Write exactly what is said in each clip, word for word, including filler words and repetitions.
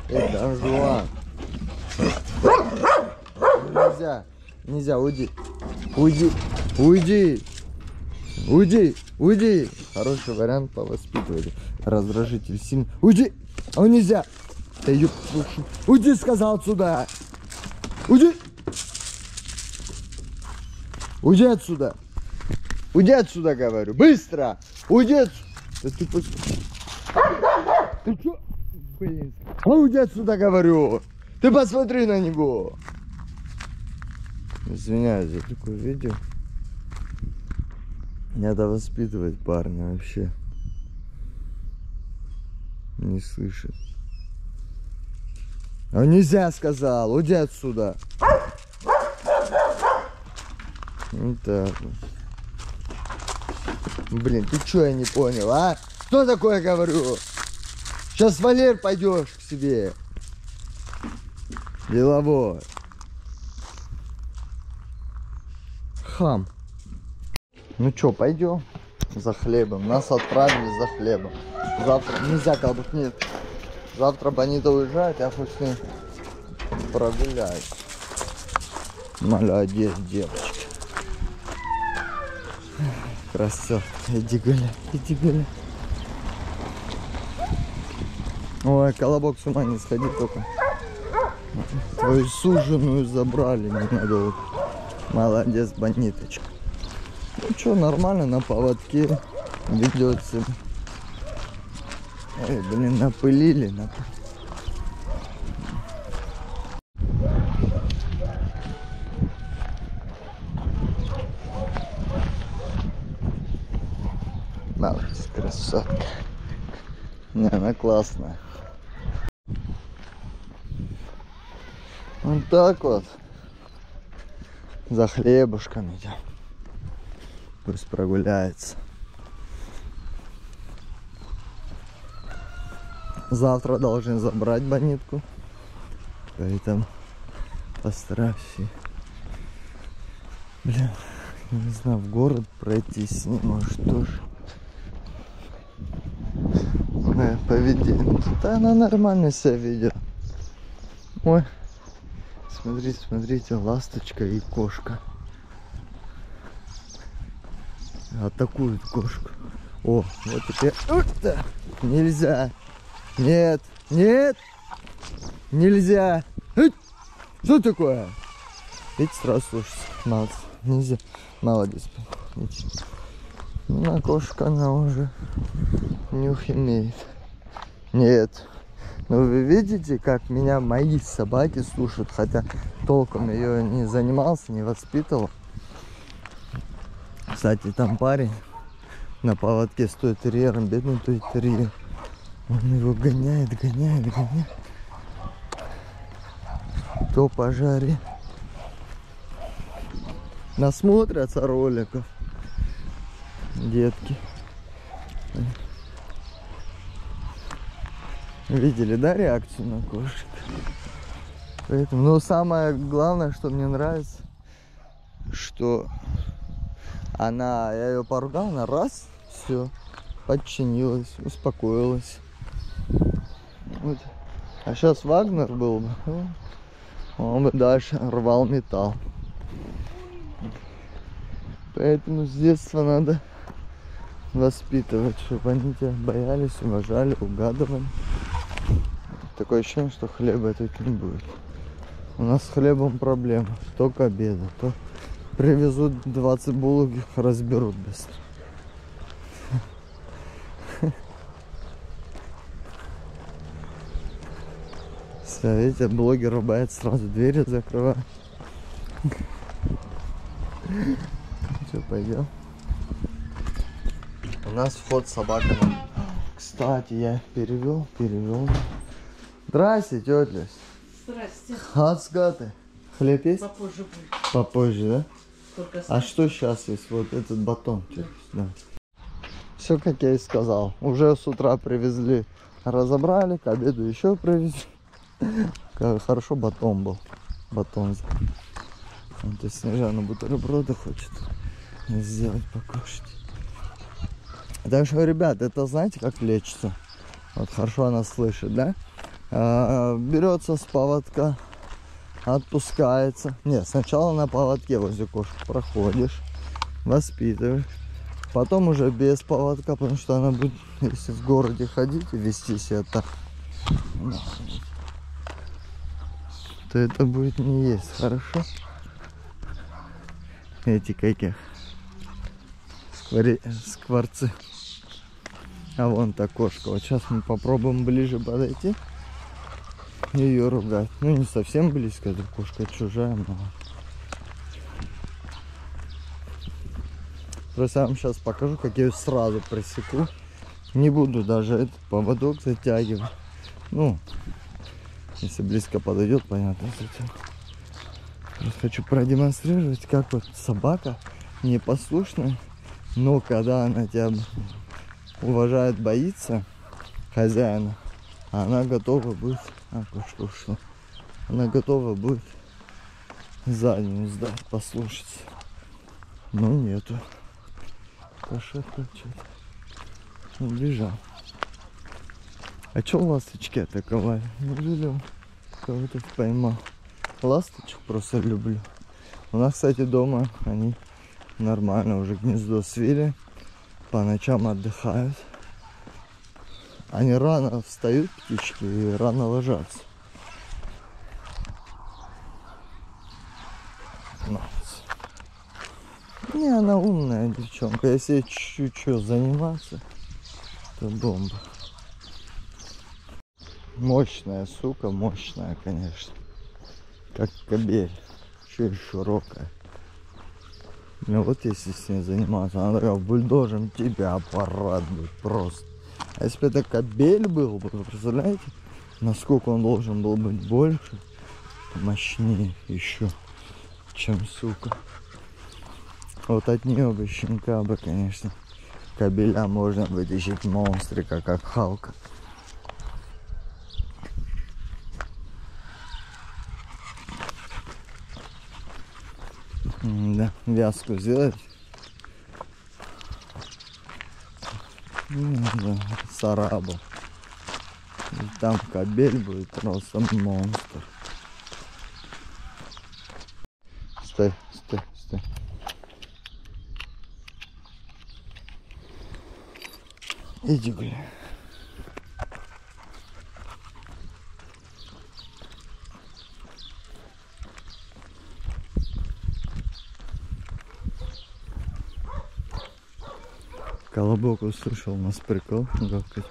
Эй, Дон Жуан. Нельзя. Нельзя, уйди. Уйди. Уйди. Уйди. Уйди. Хороший вариант по воспитыванию. Раздражитель сильный. Уйди. А нельзя. Да ёп, уйди, сказал отсюда. Уйди. Уйди отсюда. Уйди отсюда, говорю. Быстро. Уйди отсюда. Да ты пос... Ты чё? Блин. А уйди отсюда, говорю. Ты посмотри на него. Извиняюсь за такое видео. Надо воспитывать парня вообще. Не слышит. А нельзя, сказал. Уйди отсюда. Вот так вот. Блин, ты чё, я не понял, а? Что такое, говорю? Сейчас, Валер, пойдешь к себе. Деловой. Хам. Ну чё, пойдем за хлебом. Нас отправили за хлебом. Завтра нельзя, как бы, нет. Завтра Бонита уезжает, я хоть с ней прогуляюсь. Молодец, девочка. Красотка. Иди гуляй, иди гуляй. Ой, Колобок, с ума не сходи только. Твою суженую забрали ненадолго. Молодец, Бониточка. Ну что, нормально, на поводке ведется. Ой, блин, напылили. Нап... Молодец, красотка. Не, она классная. Вот так вот. За хлебушком идем. Пусть прогуляется. Завтра должен забрать Бонитку. Поэтому постараюсь. Блин, я не знаю, в город пройти с ним, может тоже. Да, поведение. Да, она нормально себя ведет. Ой, смотрите, смотрите, ласточка и кошка. Атакуют кошку. О, вот теперь. Нельзя. Нет, нет, нельзя. Что такое? Видите, сразу слушайте. Молодец. Нельзя. Молодец. Ну, кошка, она уже нюх имеет. Нет. Ну, вы видите, как меня мои собаки слушают, хотя толком ее не занимался, не воспитывал. Кстати, там парень на поводке с той терьером, бедный той терьер. Он его гоняет, гоняет, гоняет. То пожаре. Насмотрятся роликов. Детки. Видели, да, реакцию на кошек? Поэтому, но самое главное, что мне нравится, что она, я ее поругал, она раз, все, подчинилась, успокоилась. Вот. А сейчас Вагнер был бы, он бы дальше рвал металл. Поэтому с детства надо воспитывать, чтобы они тебя боялись, уважали, угадывали. Такое ощущение, что хлеба тут не будет. У нас с хлебом проблема. То к обеду, то привезут двадцать булок, их разберут быстро. Все, видите, блогер рубает, сразу двери закрывает. Что, пойдем? У нас вход собака. Кстати, я их перевел, перевел. Здрасте, тетя Люсь. Здрасте. Хацкаты. Хлеб есть? Попозже будет. Попозже, да? Только а что сейчас есть? Вот этот батон. Да. Да. Все, как я и сказал. Уже с утра привезли, разобрали, к обеду еще привезли. Хорошо батон был. Батон. Вот и Снежана бутерброды хочет сделать, покушать. Так что, ребят, это знаете, как лечится? Вот хорошо она слышит, да? а, берется с поводка, отпускается. Нет, сначала на поводке возле кошки проходишь, воспитываешь. Потом уже без поводка, потому что она будет, если в городе ходить и вести себя так, то это будет не есть хорошо. Эти каких Сквари... скворцы. А вон та кошка. Вот сейчас мы попробуем ближе подойти и ее ругать. Ну, не совсем близко, эта кошка чужая, но... Просто я вам сейчас покажу, как я ее сразу пресеку. Не буду даже этот поводок затягивать. Ну, если близко подойдет, понятно. Просто хочу продемонстрировать, как вот собака непослушная, но когда она тебя уважает, боится хозяина, она готова будет, а, кошка ушла, она готова будет заднюю сдать, послушаться. Но нету. Кошатка что-то убежал. А чё ласточки атаковали? Неужели кого-то поймал? Ласточек просто люблю. У нас, кстати, дома они нормально уже гнездо свили. По ночам отдыхают. Они рано встают, птички, и рано ложатся. Не, она умная девчонка. Если чуть-чуть заниматься, то бомба. Мощная сука, мощная, конечно. Как кобель. Еще и широкая. Ну вот если с ней заниматься, она такая бульдожем тебя аппарат будет просто. А если бы это кобель был, вы представляете, насколько он должен был быть больше, мощнее еще, чем сука. Вот от нее бы щенка бы, конечно, кобеля можно вытащить монстрика, как Халка. Да, вязку сделать. Да, с арабом. И там кобель будет просто монстр. Стой, стой, стой. Иди гуляй. Колобок услышал у нас прикол гавкать.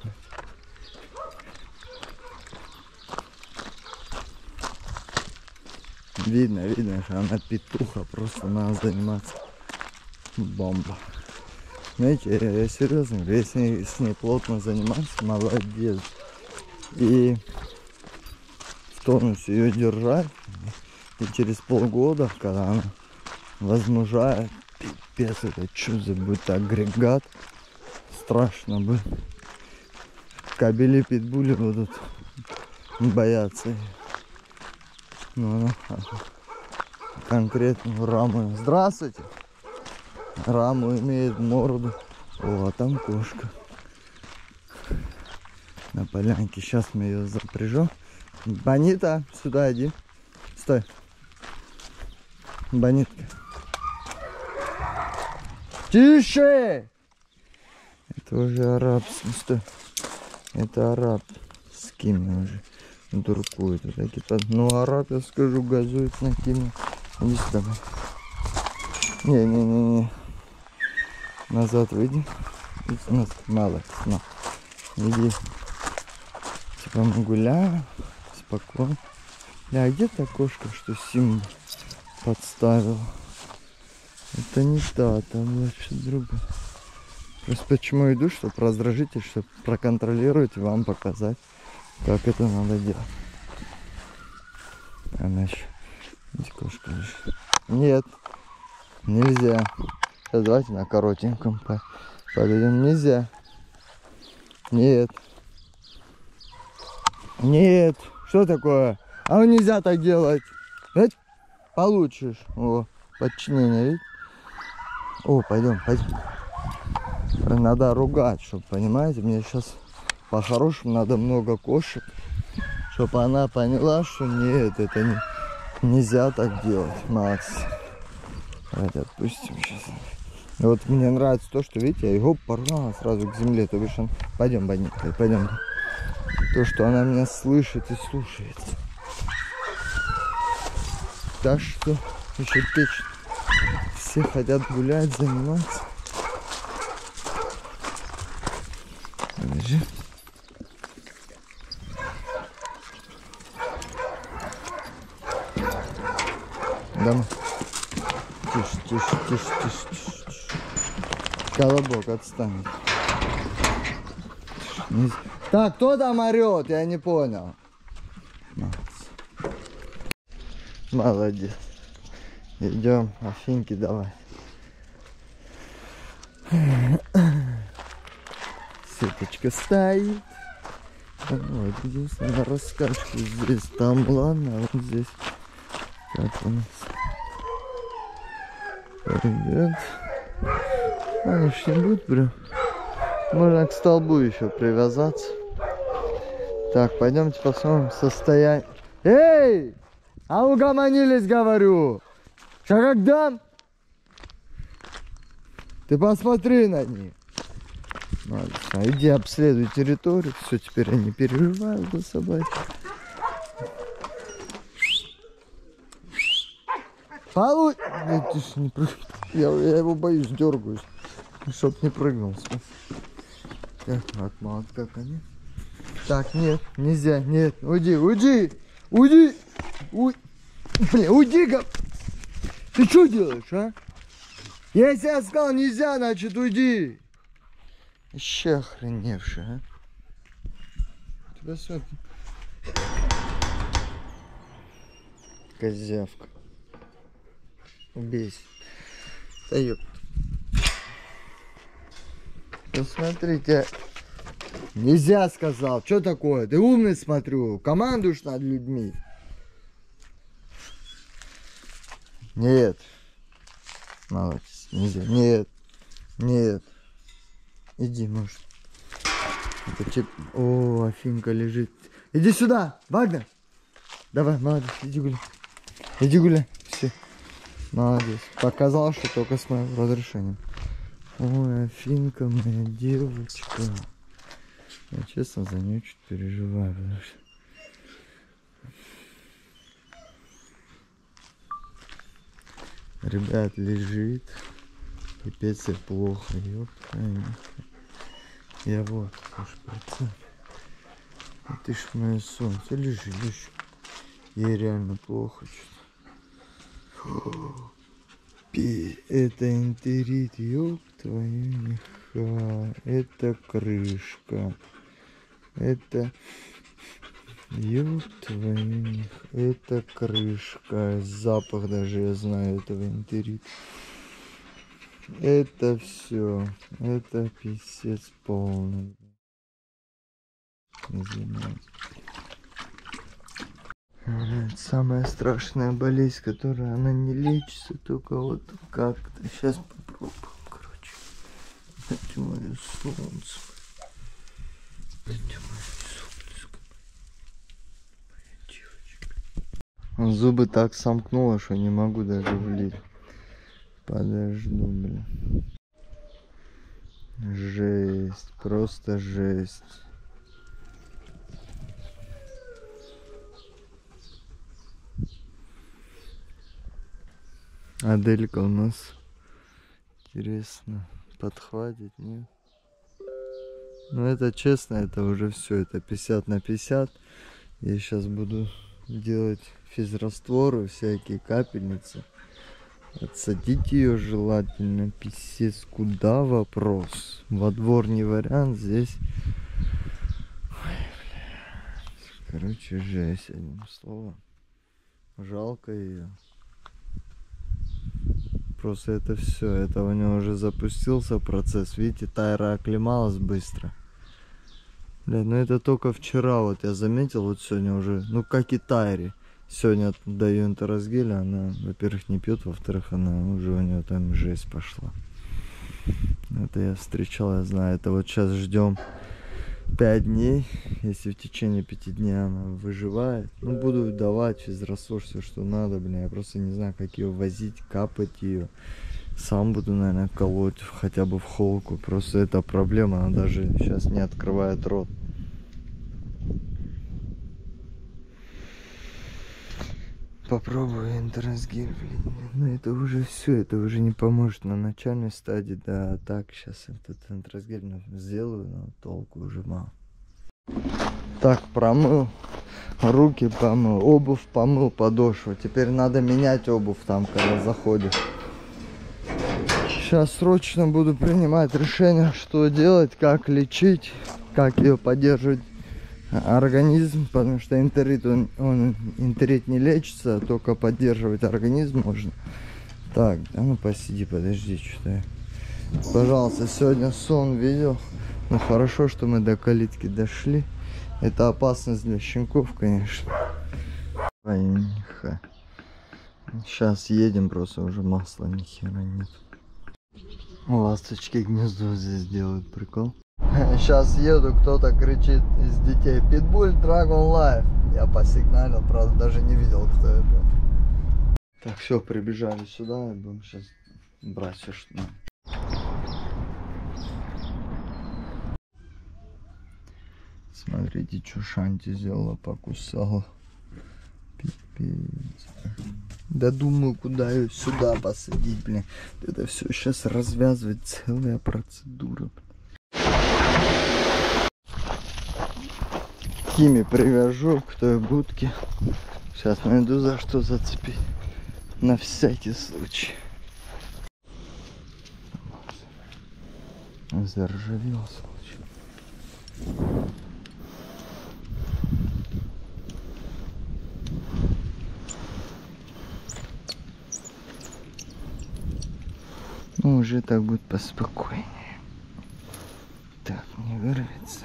Видно, видно, что она петуха, просто надо заниматься. Бомба. Знаете, я, я серьезно говорю, если с ней плотно заниматься, молодец. И в тонусе ее держать. И через полгода, когда она возмужает, пипец, это что за будет агрегат. Страшно бы. Кобели питбули будут бояться. Ну, ну, конкретно раму. Здравствуйте. Раму имеет морду. О, а там кошка. На полянке. Сейчас мы ее запряжем. Бонита, сюда иди. Стой. Бонитка. Тише! Это уже арабский. Стой. Это араб. С кем уже дуркует. Вот такие под... Ну, араб, я скажу, газует на киме. Иди сюда. Не-не-не-не. Назад выйди. Мало. На. Иди. Типа мы гуляем. Спокойно. А где та кошка, что Симба подставила? Это не та, там вообще другая. Просто почему иду, чтобы раздражитель, чтобы проконтролировать и вам показать, как это надо делать. Она еще... Здесь кошка лежит. Нет, нельзя. Сейчас давайте на коротеньком подойдем. Нельзя. Нет. Нет. Что такое? А нельзя так делать. Видите? Получишь. О, подчинение, видите? О, пойдем, пойдем. Надо ругать, чтобы, понимаете, мне сейчас по-хорошему надо много кошек, Чтобы она поняла, что нет, это не, нельзя так делать, Макс. Давайте отпустим сейчас. Вот мне нравится то, что, видите, я его порвала сразу к земле. То бишь он... Пойдем, Бонника, пойдем. То, что она меня слышит и слушается. Так что еще печь. Все хотят гулять, заниматься. Подожди. Давай. Тише, тише, тише, тише, тише, тише. Колобок, отстань. Не... Так, кто там орет? Я не понял. Молодец. Идем, Афинки, давай. Сеточка стоит. Вот здесь на раскачку. Здесь там, ладно, а вот здесь. Как у нас? Привет. Они ж не будут прям. Можно к столбу еще привязаться. Так, пойдемте посмотрим состояние. Эй! А угомонились, говорю. Что когда? Ты посмотри на них. Молодец. Иди обследуй территорию. Все, теперь я не переживаю за собаки. Получ... Нет, ты ж не прыг... я, я его боюсь, дергаюсь. Чтоб не прыгнул. Так, от молотка, конечно. Так, нет, нельзя, нет. Уйди, уйди, уйди. Уй... Бля, уйди, гов... Ты что делаешь, а? Если я сказал нельзя, значит уйди. Еще охреневший, а? Тебя все... Козявка. Убейся. Да ёпт. Посмотрите. Нельзя, сказал. Что такое? Ты умный, смотрю. Командуешь над людьми. Нет. Молодец. Нельзя. Нет. Нет. Иди, может. Это чип... О, Афинка лежит. Иди сюда, Вагнер. Давай, молодец. Иди гуляй. Иди гуляй. Все. Молодец. Показал, что только с моим разрешением. Ой, Афинка, моя девочка. Я честно за нее чуть переживаю. Потому что... Ребят, лежит. Пипец и плохо. Ёпта. Я вот, уж процент. Ты ж мое солнце. Лежи, лежи. Ей реально плохо что-то. Это энтерит, ёб твою меха. Это крышка. Это... Ёб твою меха. Это крышка. Запах даже я знаю этого энтерита. Это все. Это писец полный. Извиняюсь. Самая страшная болезнь, которая она не лечится, только вот как-то. Сейчас попробуем, короче. Это мое солнце. Это мое солнце. Моя девочка. Зубы так сомкнуло, что не могу даже влить. Подожду, блин. Жесть, просто жесть. Аделька у нас, интересно, подхватит, нет? Ну это честно, это уже все, это пятьдесят на пятьдесят. Я сейчас буду делать физрастворы, всякие капельницы. Отсадить ее желательно, писец, куда вопрос? Во двор не вариант, здесь... Ой, бля. Короче, жесть, одним словом. Жалко ее. Просто это все, это у него уже запустился процесс. Видите, Тайра оклемалась быстро. Бля, ну это только вчера вот я заметил, вот сегодня уже, ну как и Тайре. Сегодня даю энтеросгель, она, во-первых, не пьет, во-вторых, она уже у нее там жесть пошла. Это я встречал, я знаю. Это вот сейчас ждем пять дней. Если в течение пяти дней она выживает, ну, буду давать физраствор, все, что надо, блин. Я просто не знаю, как ее возить, капать ее. Сам буду, наверное, колоть хотя бы в холку. Просто это проблема, она даже сейчас не открывает рот. Попробую энтеросгель, блин. Но это уже все, это уже не поможет на начальной стадии. Да, так, сейчас этот энтеросгель сделаю, но толку уже мало. Так, промыл, руки помыл, обувь помыл, подошву. Теперь надо менять обувь там, когда заходишь. Сейчас срочно буду принимать решение, что делать, как лечить, как ее поддерживать организм, потому что энтерит, он, он энтерит не лечится, а только поддерживать организм можно. Так, да ну посиди, подожди, что я. Пожалуйста, сегодня сон видел. Ну хорошо, что мы до калитки дошли. Это опасность для щенков, конечно. Сейчас едем, просто уже масла ни хера нет. Ласточки гнездо здесь делают, прикол. Сейчас еду, кто-то кричит из детей: Питбуль, Dragon Life. Я посигналил, правда даже не видел, кто это. Так, все, прибежали сюда и будем сейчас брать все, что надо. Смотрите, что Шанти сделала, покусала. Пипец. Да думаю, куда ее сюда посадить, блин. Это все сейчас развязывать, целая процедура. Кими привяжу к той будке. Сейчас найду за что зацепить. На всякий случай. Заржавел случай. Ну, уже так будет поспокойнее. Так, не вырвется.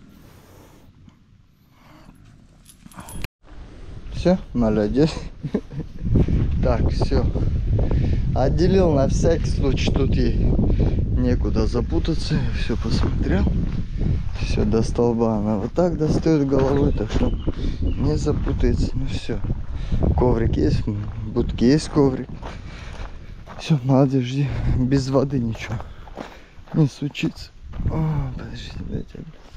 Все, молодец. Так, все. Отделил на всякий случай, тут ей некуда запутаться. Все посмотрел. Все, до столба она вот так достает головой, так что не запутается. Ну все. Коврик есть, в будке есть коврик. Все, молодец, жди. Без воды ничего не случится. О, подожди, дайте.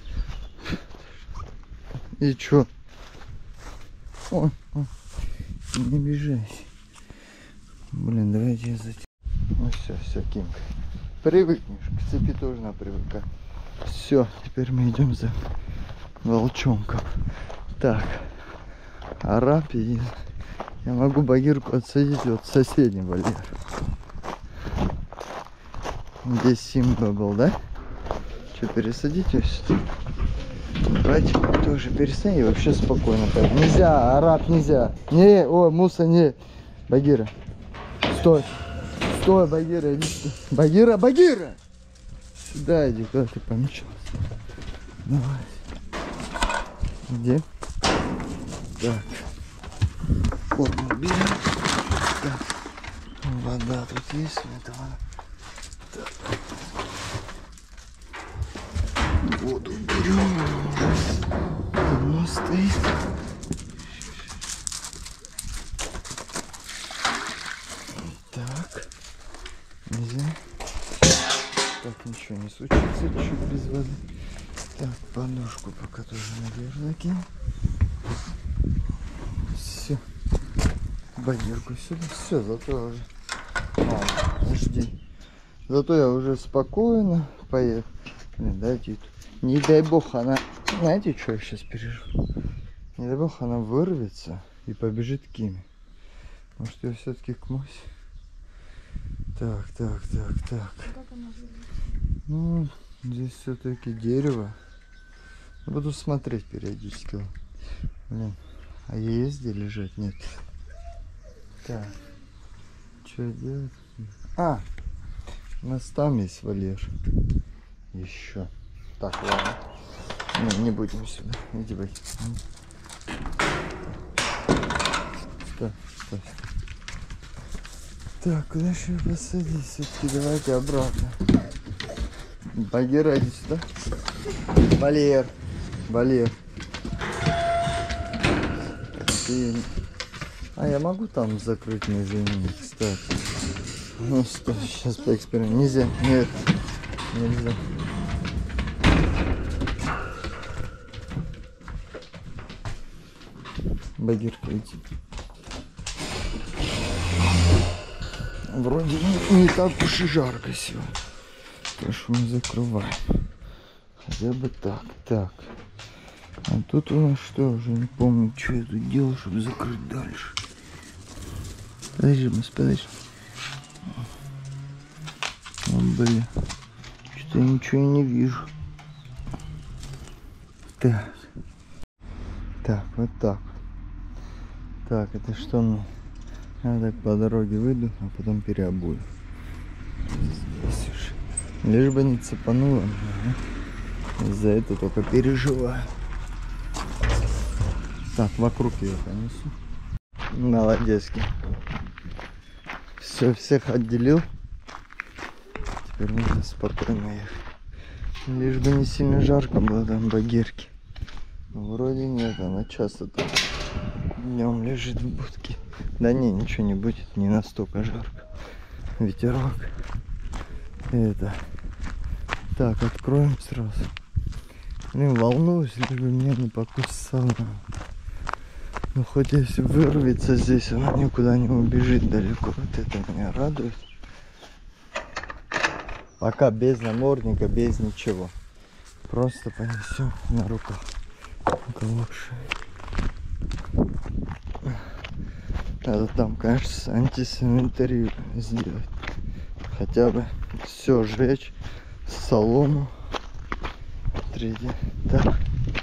И чё? О, о, не бежай. Блин, давайте я затяну. Ну все, все, Кимка. Привыкнешь, к цепи тоже надо привыкать. Все, теперь мы идем за волчонком. Так, араб едет. Я могу багирку отсадить вот соседний вольер. Здесь Симба был, да? Что, пересадить ее сюда? Давайте тоже перестанем и вообще спокойно. Нельзя, араб нельзя. Не, о, Муса, не. Багира. Стой. Стой, Багира, иди сюда. Багира, Багира! Сюда иди, куда ты помечалась? Давай. Где? Так. Вот мы берем. Так. Вода тут есть, это вода. Так. Воду берем. Давно стоит. Так. Нельзя. Так, ничего не случится, чуть без воды. Так, подушку пока тоже наверх закинем. Все. Багирку сюда. Все, зато я уже... А, подожди. Зато я уже спокойно поехал. Блин, дайте это. Не дай бог она... Знаете, что я сейчас переживу? Не дай бог она вырвется и побежит к Киме. Может, ее все-таки к Мусе? Так, так, так, так. Ну, здесь все-таки дерево. Буду смотреть периодически. Блин, а есть где лежать? Нет. Так, что делать? А, у нас там есть вольер. Еще. Так, ладно. Не, не будем сюда. Иди, бой. Стой, стой. Так, куда же посадить? Все-таки давайте обратно. Багира, иди сюда. Валер. Валер. Ты... А я могу там закрыть, не извини, кстати. Ну что, сейчас поэкспериментируем. Нельзя, нет, нельзя. Багирка, иди. Вроде не, не так уж и жарко сегодня. Так что мы закрываем. Хотя бы так, так. А тут у нас что, уже не помню, что я тут делал, чтобы закрыть дальше. Подожди, мы подожди. О, блин. Что-то я ничего и не вижу. Так. Так, вот так. Так, это что мне? Я так по дороге выйду, а потом переобую. Здесь уже. Лишь бы не цепануло. Из-за этого только переживаю. Так, вокруг ее понесу. Молодец. Все, всех отделил. Теперь можно спокойно ехать. Лишь бы не сильно жарко было там Багирки. Вроде нет, она часто там днем лежит в будке. Да не, ничего не будет, не настолько жарко. Ветерок. Это. Так, откроем сразу. Блин, волнуюсь, лишь бы меня не покусала. Ну хоть если вырвется здесь, она никуда не убежит далеко. Вот это меня радует. Пока без намордника, без ничего. Просто понесем на руках. Лучше. Надо там, кажется, антисанитарию сделать. Хотя бы все сжечь, солому. Третье. Так.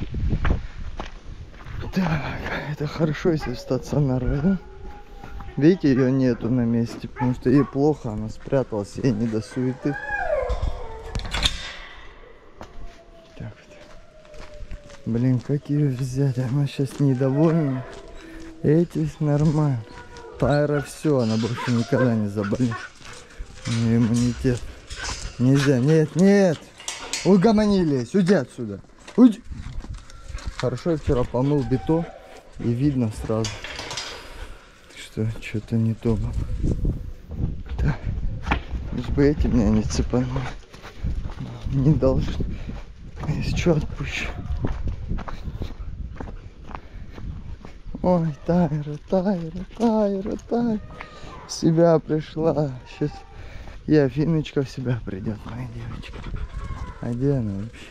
Так, это хорошо, если в стационар, да? Видите, ее нету на месте, потому что ей плохо, она спряталась, ей не до суеты. Так вот. Блин, как ее взять? Она сейчас недовольна. Эти нормально. Тайра все, она больше никогда не заболеет. У нее иммунитет. Нельзя, нет, нет. Угомонились, уйди отсюда. Уйди. Хорошо, я вчера помыл бетон, и видно сразу, что что-то не то было. Так, лишь бы эти меня не цепанули. Не должен. Если что, отпущу. Ой, Тайра, Тайра, Тайра, Тайра. В себя пришла. Сейчас и Афиночка в себя придет, моя девочка. А где она вообще?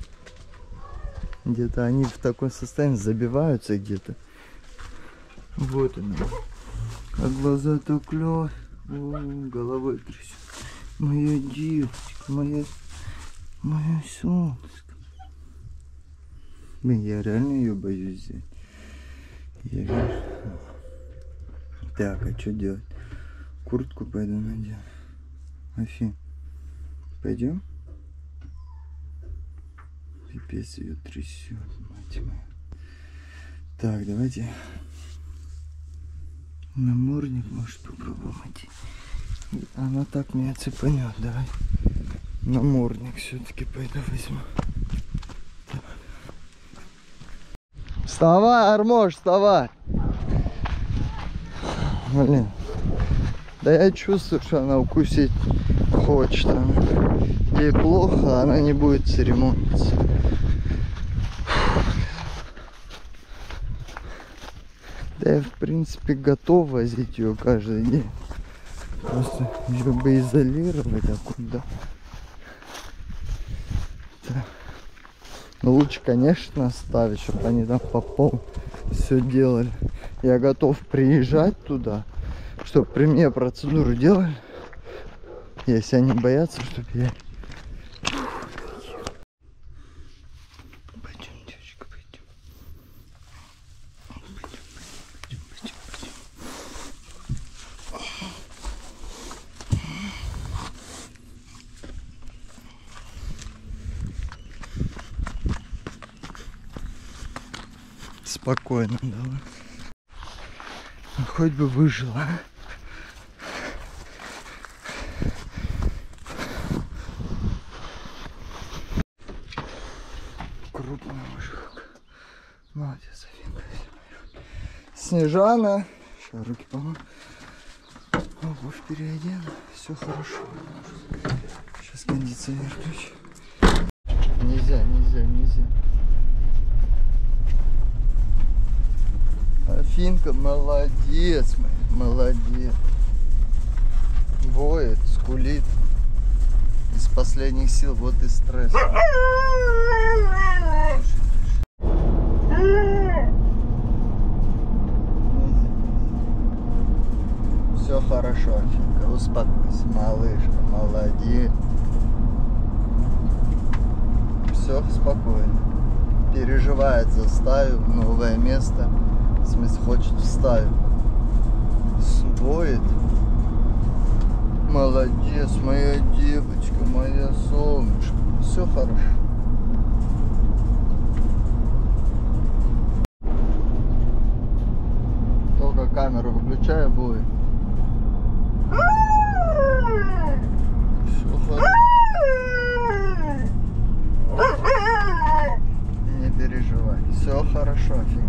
Где-то они в таком состоянии забиваются где-то. Вот она. А глаза так клёв. О, головой трясет. Моя девочка, моя, моя солнышко. Блин, я реально ее боюсь взять. Я вижу. Так, а что делать? Куртку пойду надену. Афин, пойдем? Пипец, ее трясет, мать моя. Так, давайте намордник, может, попробуем идти. Она так меня цепанет, давай. Намордник все-таки пойду возьму. Так. Вставай, Армош, вставай. Блин. Да я чувствую, что она укусить хочет. Она. Ей плохо, она не будет церемониться. Да я, в принципе, готов возить ее каждый день. Просто ее бы изолировать, а куда? Да. Ну, лучше, конечно, оставить, чтобы они там по полу все делали. Я готов приезжать туда, чтобы при мне процедуру делали. Если они боятся, чтобы я... Спокойно, давай. Ну, хоть бы выжила. крупный мужик. Молодец, Афинка. Снежана. Сейчас руки помою. Обувь переодену. Все хорошо. Сейчас кондиционер включу. Нельзя, нельзя, нельзя. Афинка, молодец, моя, молодец. Воет, скулит. Из последних сил, вот и стресс. Все хорошо, Афинка, успокойся, малышка, молодец. Все спокойно. Переживает за стаю, новое место. В смысле, хочет в стаю. Воет. Молодец, моя девочка, моя солнышко. Все хорошо. Только камеру выключаю, будет. Все хорошо. Не переживай. Все хорошо, Афинка.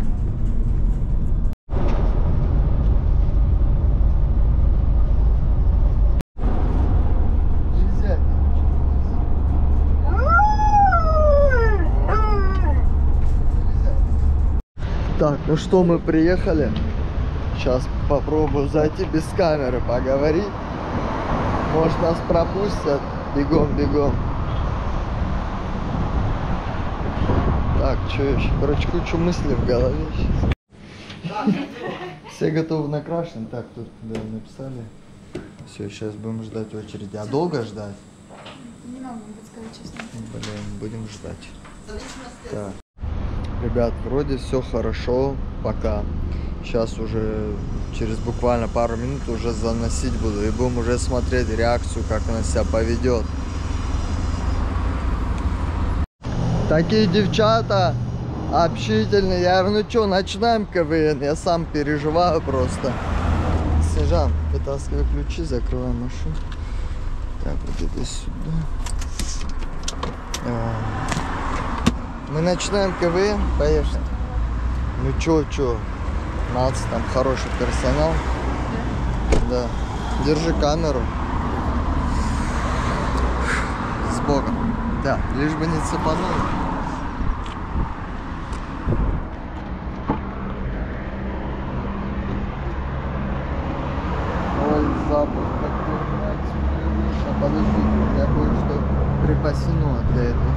Так, ну что, мы приехали. Сейчас попробую зайти без камеры, поговорить. Может, нас пропустят. Бегом, бегом. Так, что еще? Короче, кучу мыслей в голове сейчас. Все готовы накрашены. Так, тут да, написали. Все, сейчас будем ждать очереди. А долго ждать? Не могу сказать честно. Блин, будем ждать. Так. Ребят, вроде все хорошо, пока. Сейчас уже через буквально пару минут уже заносить буду. И будем уже смотреть реакцию, как она себя поведет. Такие девчата общительные. Я говорю, ну что, начинаем КВН. Я сам переживаю просто. Снежан, вытаскивай ключи, закрывай машину. Так, вот это сюда. Мы начинаем КВН, поехали. Ну чё, чё, у нас там хороший персонал. Да. Держи камеру. С Богом. Да, лишь бы не цепанул. Ой, запах какой, мать. Подождите, у меня кое-что припасено для этого.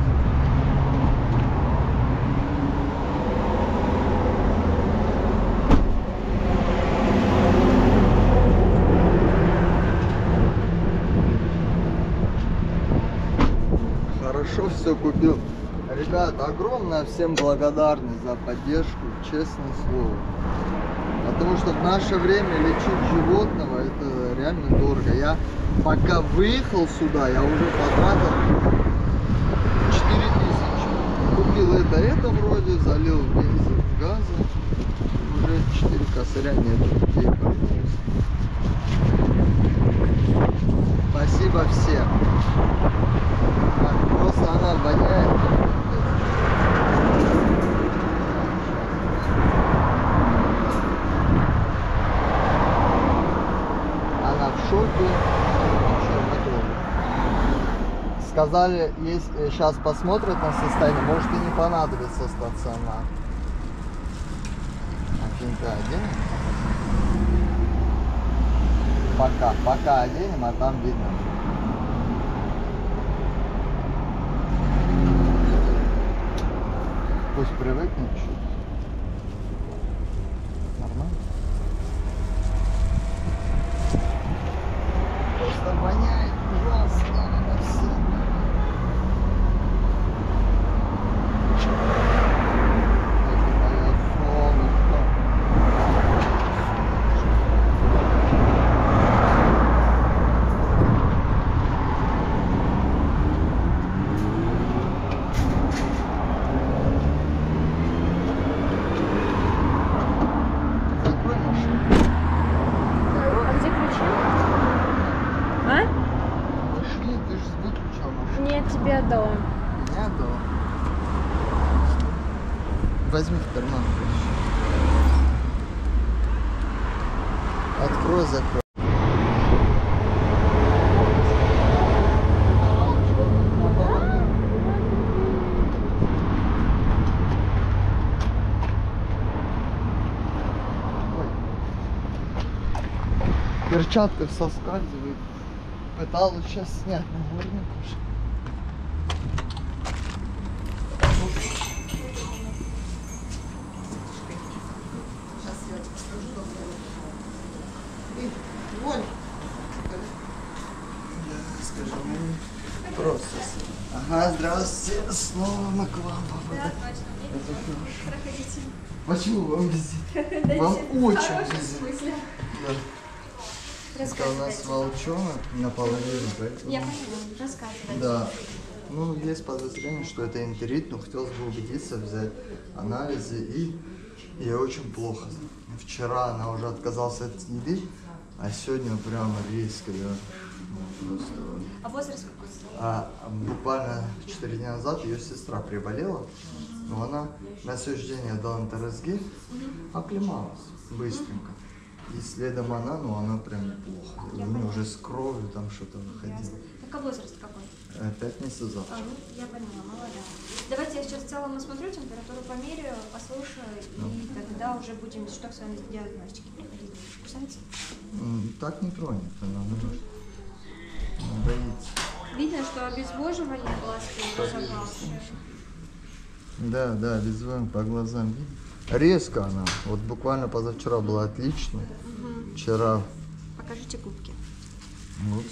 Хорошо все купил. Ребят, огромная всем благодарность за поддержку, честное слово. Потому что в наше время лечить животного это реально дорого. Я пока выехал сюда, я уже потратил четыре тысячи. Купил это, это вроде, залил бензин, газа. Уже четыре косаря нету. Спасибо всем. Так, просто она воняет. Она в шоке. Сказали, если сейчас посмотрят на состояние, может и не понадобится стационар. Афинка оденем? Пока, пока оденем, а там видно. Пусть привыкнет чуть. Нормально? Просто воняет ужасно на все. Это моя солнышко. возьми в карман. Открой, закрой. В перчатках соскальзывает. Пыталась сейчас снять нагорник уже. Просто. Ага, здравствуйте. Снова мы к вам попали. Да, точно. Это хорошо. Проходите. Почему вам везет? Вам очень везет. Да. Это у нас волчонок наполовину, поэтому... Я поняла. Рассказывайте. Да. Ну, есть подозрение, что это энтерит, но хотелось бы убедиться, взять анализы, и ей очень плохо. Вчера она уже отказалась от еды, а сегодня прямо резко, да. Ну, просто... А возраст какой? А буквально четыре дня назад ее сестра приболела, но она на следующий день отдала эн тэ эр эс гэ, оклемалась быстренько. И следом она, ну она прям неплохо. У нее уже с кровью там что-то выходило. Так, а возраст какой? Пять месяцев завтра. А, ну, я поняла, молодая. Давайте я сейчас в целом осмотрю, температуру померяю, послушаю, и тогда уже будем что к своей диагностике приходить. Кусается? М, Так не тронет, она, она боится. Видно, что обезвоживание глазки уже запавшие. Да, да, обезвоживание по глазам видно. Резко она. Вот буквально позавчера была отличная. Угу. Вчера. Покажите губки. Вот.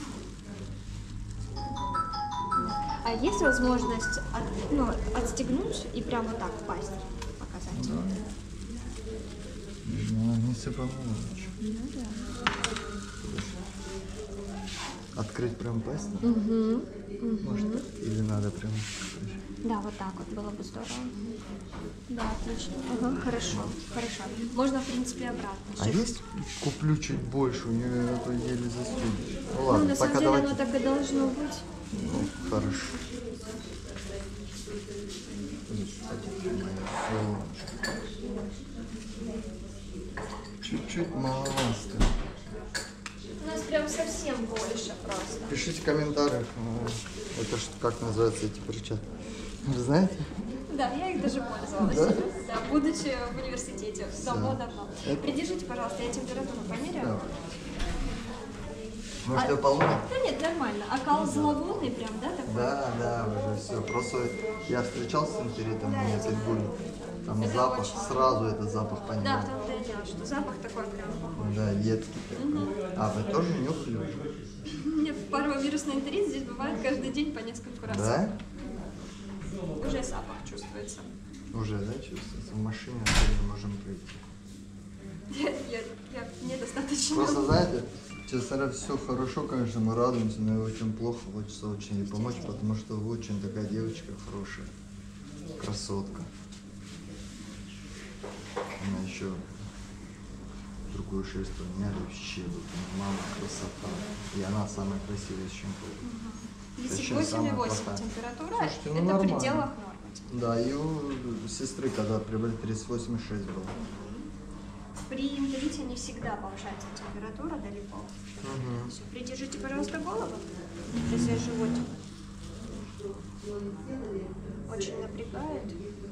А есть возможность от, ну, отстегнуть и прямо вот так в пасть показать? Да. Она не сыпанула ничего. Ну да. Открыть прям пасть? Угу. Угу. Может, так? Или надо прям... Да, вот так вот было бы здорово. Да, отлично. Ага, хорошо, хорошо. Можно, в принципе, обратно. А Сейчас- есть? Куплю чуть больше, у нее это еле застудишь. Ну Ну, ладно, на самом пока деле, давайте. оно так и должно быть. Ну, хорошо. Солнышко. Чуть-чуть маловато. У нас прям совсем больше просто. Пишите в комментариях, ну, это что, как называется эти перчатки. Вы знаете? Да, я их даже пользовалась. Да? Да, будучи в университете. Давно-давно. Это- Придержите, пожалуйста, я температуру померяю. Да. Может, А- я полный? Да нет, нормально. А кал зловонный прям, да, такой? Да, да, уже все. Просто я встречался с интеритом, у меня питбуль. Там Это запах, очень- сразу этот запах Да, понимаю. в том-то и дело, что запах такой прям похож. Да, едкий такой. А, вы тоже нюхали уже? У меня паровирусный энтерит здесь бывает каждый день по нескольку раз. Да? Уже запах чувствуется. Уже, да, чувствуется? В машине мы можем пройти. Я, я, я недостаточно. Просто, знаете, честно говоря, все хорошо, конечно, мы радуемся, но и очень плохо, хочется очень ей помочь, потому что вы очень такая девочка хорошая, красотка. Она еще другую шерсть поменяли, вообще, вот, мама, красота. И она самая красивая из щенков. тридцать восемь и восемь температура, Слушайте, ну это в нормально. пределах нормы. Да, и у сестры, когда прибыли, тридцать восемь и шесть было. При интерите не всегда повышается температура далеко. Угу. Всё, придержите, пожалуйста, голову. Здесь я животик. Очень напрягает.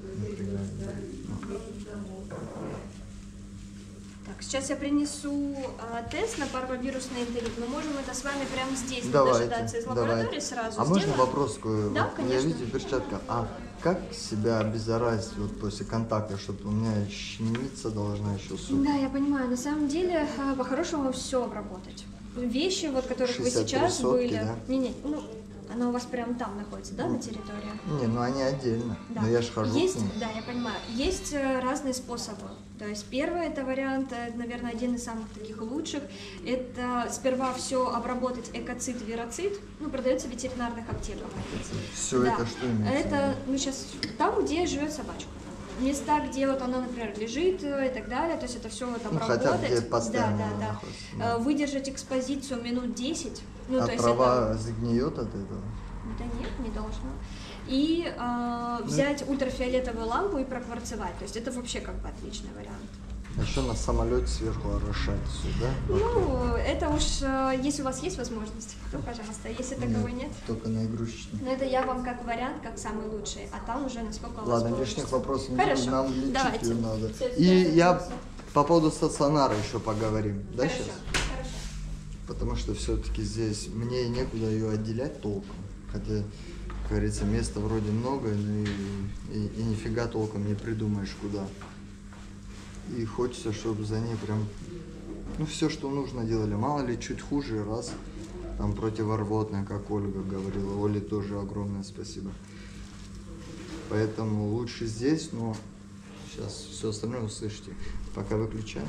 Так, сейчас я принесу а, тест на парвовирусный энтерит. Мы можем это с вами прямо здесь, не Давайте, дожидаться из лаборатории давайте. сразу. А можно сделаем? вопрос такой? Да, Вот конечно. Я видите перчатка. А как себя обеззаразить вот после контакта, чтобы у меня щемиться должна еще сутки? Да, я понимаю. На самом деле, а, по-хорошему все обработать. Вещи, вот, которых вы шестьдесят три сейчас сотки, были. да? Не, не, ну, она у вас прям там находится, да, на территории? Не, ну они отдельно. Да. Но я же хожу Есть, к ним. да, я понимаю. Есть э, разные способы. То есть первый это вариант, э, наверное, один из самых таких лучших. Это сперва все обработать экоцид, вироцид. Ну, продается в ветеринарных аптеках. Все Да. это что имеется? в Это, виду? ну, сейчас там, где живет собачка. Места, где вот она, например, лежит э, и так далее, то есть это все вот Ну, обработать. хотя где постоянно да, да, она да. находится, да. Э, Выдержать экспозицию минут десять. Ну, А то есть трава это... загниет от этого? Да нет, не должно. и э, взять ультрафиолетовую лампу и прокварцевать. То есть это вообще как бы отличный вариант. Еще на самолете сверху орошать сюда. Ну, это уж, э, если у вас есть возможность, то, пожалуйста. Если таковой нет, Только на игрушечный. но это я вам как вариант, как самый лучший, а там уже насколько у вас Ладно, получится. лишних вопросов не Хорошо, будет, нам лечить давайте. ее надо. И я по поводу стационара еще поговорим, да, Хорошо, сейчас? хорошо. Потому что все-таки здесь мне некуда ее отделять толком. Хотя, как говорится, места вроде много, но и, и, и нифига толком не придумаешь куда. И хочется, чтобы за ней прям, ну, все, что нужно, делали. Мало ли, чуть хуже, раз, там, противорвотная, как Ольга говорила. Оле тоже огромное спасибо. Поэтому лучше здесь, но сейчас все остальное услышите. Пока выключаю.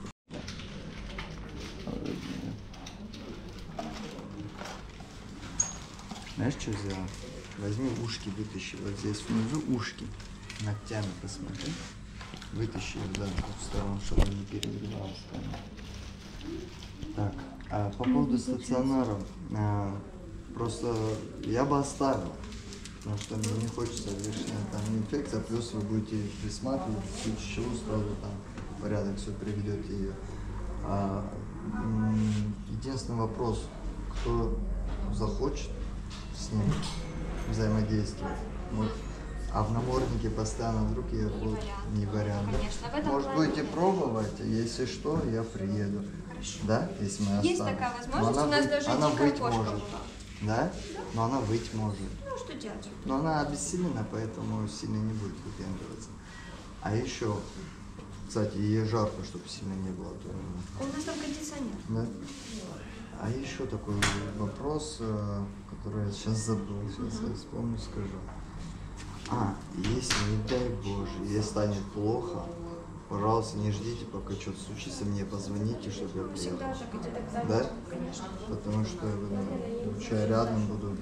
Знаешь, что взял? Возьми ушки, вытащи вот здесь внизу ушки. Ногтями посмотри. Вытащи их, да, в сторону, чтобы не перегревалось. Так, а по поводу стационаров, а, просто я бы оставил, потому что мне не хочется лишняя там инфекция, плюс вы будете присматривать, в случае чего сразу там порядок все приведете ее. А, м, единственный вопрос, кто захочет с ним взаимодействовать. Вот. А в наморднике постоянно вдруг я Не буду вариант. не вариант. да? Конечно, в этом Может, плане- будете пробовать, если что, я приеду. Хорошо. Да? Если мы Есть оставим. такая Но возможность, она у нас выть- даже она дикая выть кошка может. была. Да? Но она выть может. Ну, что делать? Но она обессилена, поэтому сильно не будет выпендриваться. А еще, кстати, ей жарко, чтобы сильно не было. То... У нас там кондиционер. Да? А еще такой вопрос, э, который я сейчас забыл, сейчас я вспомню, скажу. А, если, не дай Боже, ей станет плохо, пожалуйста, не ждите, пока что-то случится, мне позвоните, чтобы я приехал. Всегда так идет. Да? Конечно. Потому что ну, лучше я рядом буду.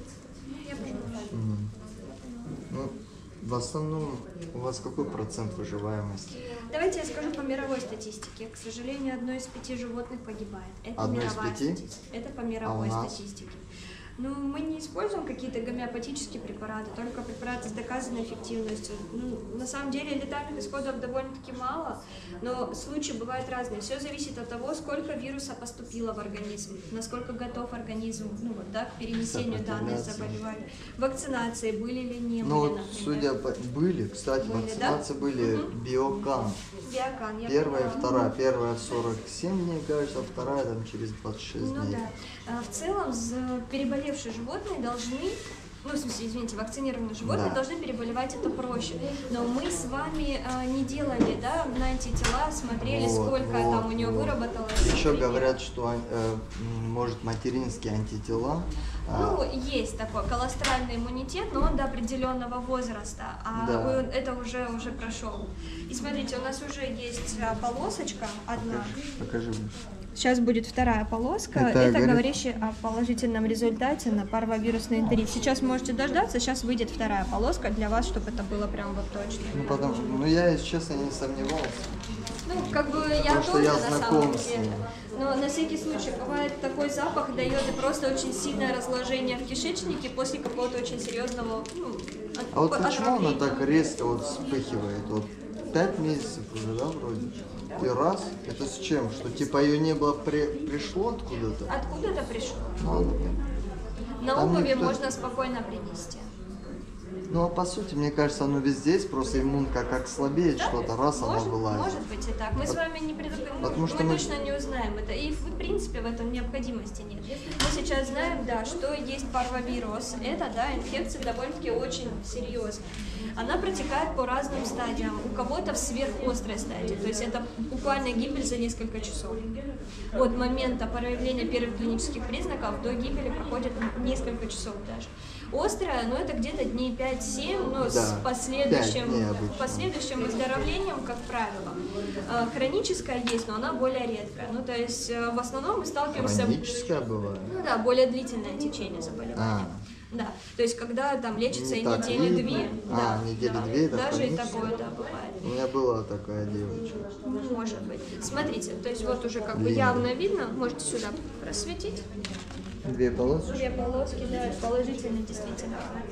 Я понимаю. Мгм. Ну, в основном, у вас какой процент выживаемости? Давайте я скажу по мировой статистике. К сожалению, одно из пяти животных погибает. Это Одно из мировая пяти? статистика. Это по мировой А у нас? статистике. Ну, мы не используем какие-то гомеопатические препараты, только препараты с доказанной эффективностью. Ну, на самом деле летальных исходов довольно-таки мало, но случаи бывают разные. Все зависит от того, сколько вируса поступило в организм, насколько готов организм, ну, вот, да, к перенесению данных Сопротивляться. заболеваний. Вакцинации были или не Ну, были, вот, например. судя по... Были, кстати, Были, вакцинации да? были, Мгм. биокан. Биокан, я Первая и поняла. вторая. Первая в сорок семь дней, кажется, а вторая там через двадцать шесть Ну дней. да. А, В целом, з- переболевшие животные должны, ну, в смысле, извините, вакцинированные животные Да. должны переболевать это проще. Но мы с вами а, не делали, да, на антитела, смотрели, Вот, сколько вот, там у нее вот. выработалось. Еще Примерно. говорят, что э, м, может материнские антитела. а, Ну, есть такой колостральный иммунитет, но он до определенного возраста, а Да. он- это уже, уже прошел. И смотрите, у нас уже есть а, полосочка одна. Покажи мне. Сейчас будет вторая полоска. Это Это, говорит- говорящая о положительном результате на парвовирусный энтерит. Сейчас можете дождаться, сейчас выйдет вторая полоска для вас, чтобы это было прям вот точно. Ну, потому, ну, я, если честно, не сомневался. Ну, как бы я Потому что тоже я на знаком самом с деле. ним. Но на всякий случай, бывает такой запах дает и просто очень сильное разложение в кишечнике после какого-то очень серьезного, ну, от- А вот почему она отравления. так резко вот вспыхивает? Вот пять месяцев уже, да, вроде? И раз, это с чем? Что типа ее не было, при, пришло откуда-то? Откуда-то пришло? Ну, она- На Там обуви никто- можно спокойно принести. ну, а по сути, мне кажется, оно везде есть, просто иммунка как слабеет что-то, раз она Может, вылазит. может быть и так. Мы с вами не предуг... потому мы, что мы мы- точно не узнаем это. И в принципе в этом необходимости нет. Мы сейчас знаем, да, что есть парвовирус. Это, да, инфекция довольно-таки очень серьезная. Она протекает по разным стадиям. У кого-то в сверхострой стадии. То есть это буквально гибель за несколько часов. От момента проявления первых клинических признаков до гибели проходит несколько часов даже. Острая, ну это где-то дней пять-семь, но с Да, последующим, пять дней обычно. последующим выздоровлением, как правило. А, Хроническая есть, но она более редкая. Ну, то есть э, в основном мы сталкиваемся... Хроническая бывает. Ну да, более длительное течение заболевания. А, Да, то есть когда там лечится Не и так недели видно. две. А, да, недели да. две это Даже и хроническое? такое, да, бывает. у меня была такая девочка. Может быть. Смотрите, то есть вот уже как бы Линия. явно видно, можете сюда просветить. Две полоски. Две полоски, да, положительно действительно.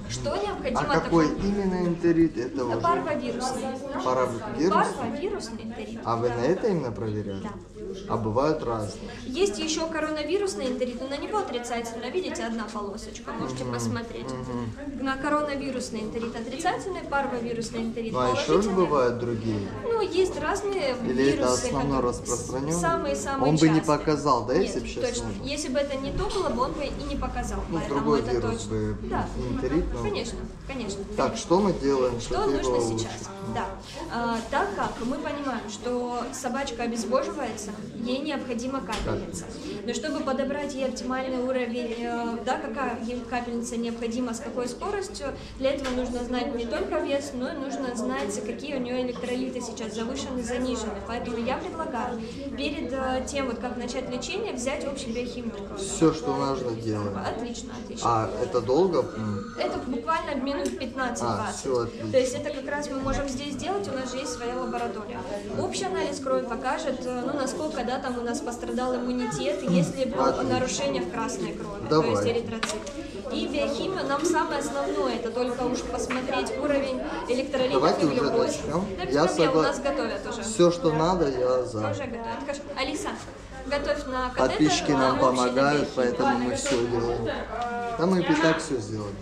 Что необходимо А какой такому? именно энтерит? Это уже Парвовирусный. паравирус? Парвовирусный энтерит. А вы Да. на это именно проверяли? Да. А бывают разные. Есть еще коронавирусный энтерит, но на него отрицательно. Видите, одна полосочка, можете посмотреть. На коронавирусный энтерит отрицательный, парвовирусный энтерит Ну а еще же положительный. бывают другие? Ну, есть разные Или это вирусы. основной которые- распространенный? Самые-самые Он бы не частые. показал, да, если Нет, бы сейчас точно. не было? Если бы это не то было, бы он бы и не показал. Ну, Поэтому другой это вирус точно. бы Да. энтерит, но... Конечно, конечно. Так, что мы делаем, Что чтобы нужно его сейчас? улучшить? Да. А, так как мы понимаем, что собачка обезвоживается, ей необходима капельница. Но чтобы подобрать ей оптимальный уровень, э, да, какая ей капельница необходима, с какой скоростью, для этого нужно знать не только вес, но и нужно знать, какие у нее электролиты сейчас завышены, занижены. Поэтому я предлагаю перед э, тем, вот как начать лечение, взять общий биохимию крови. Все, что нужно, делаем. Отлично, отлично. А это долго? М, Это буквально минут пятнадцать-двадцать. А, всё отлично. То есть это как раз мы можем здесь сделать, у нас же есть своя лаборатория. Общий анализ крови покажет, э, ну, насколько, да, там у нас пострадал иммунитет, есть ли Отлично. нарушение в красной крови, Давай. то есть эритроцит. И биохимию нам самое основное, это только уж посмотреть уровень электролитов Давайте и уже глюкозы. начнем. Да, без Я проблем, у согла- нас готовят уже. Все, что надо, я за. Уже готовят. Хорошо. Алиса, готовь на катетер. Подписчики нам а общий на помогают, биохимию. поэтому мы все делаем. Да мы и так все сделали.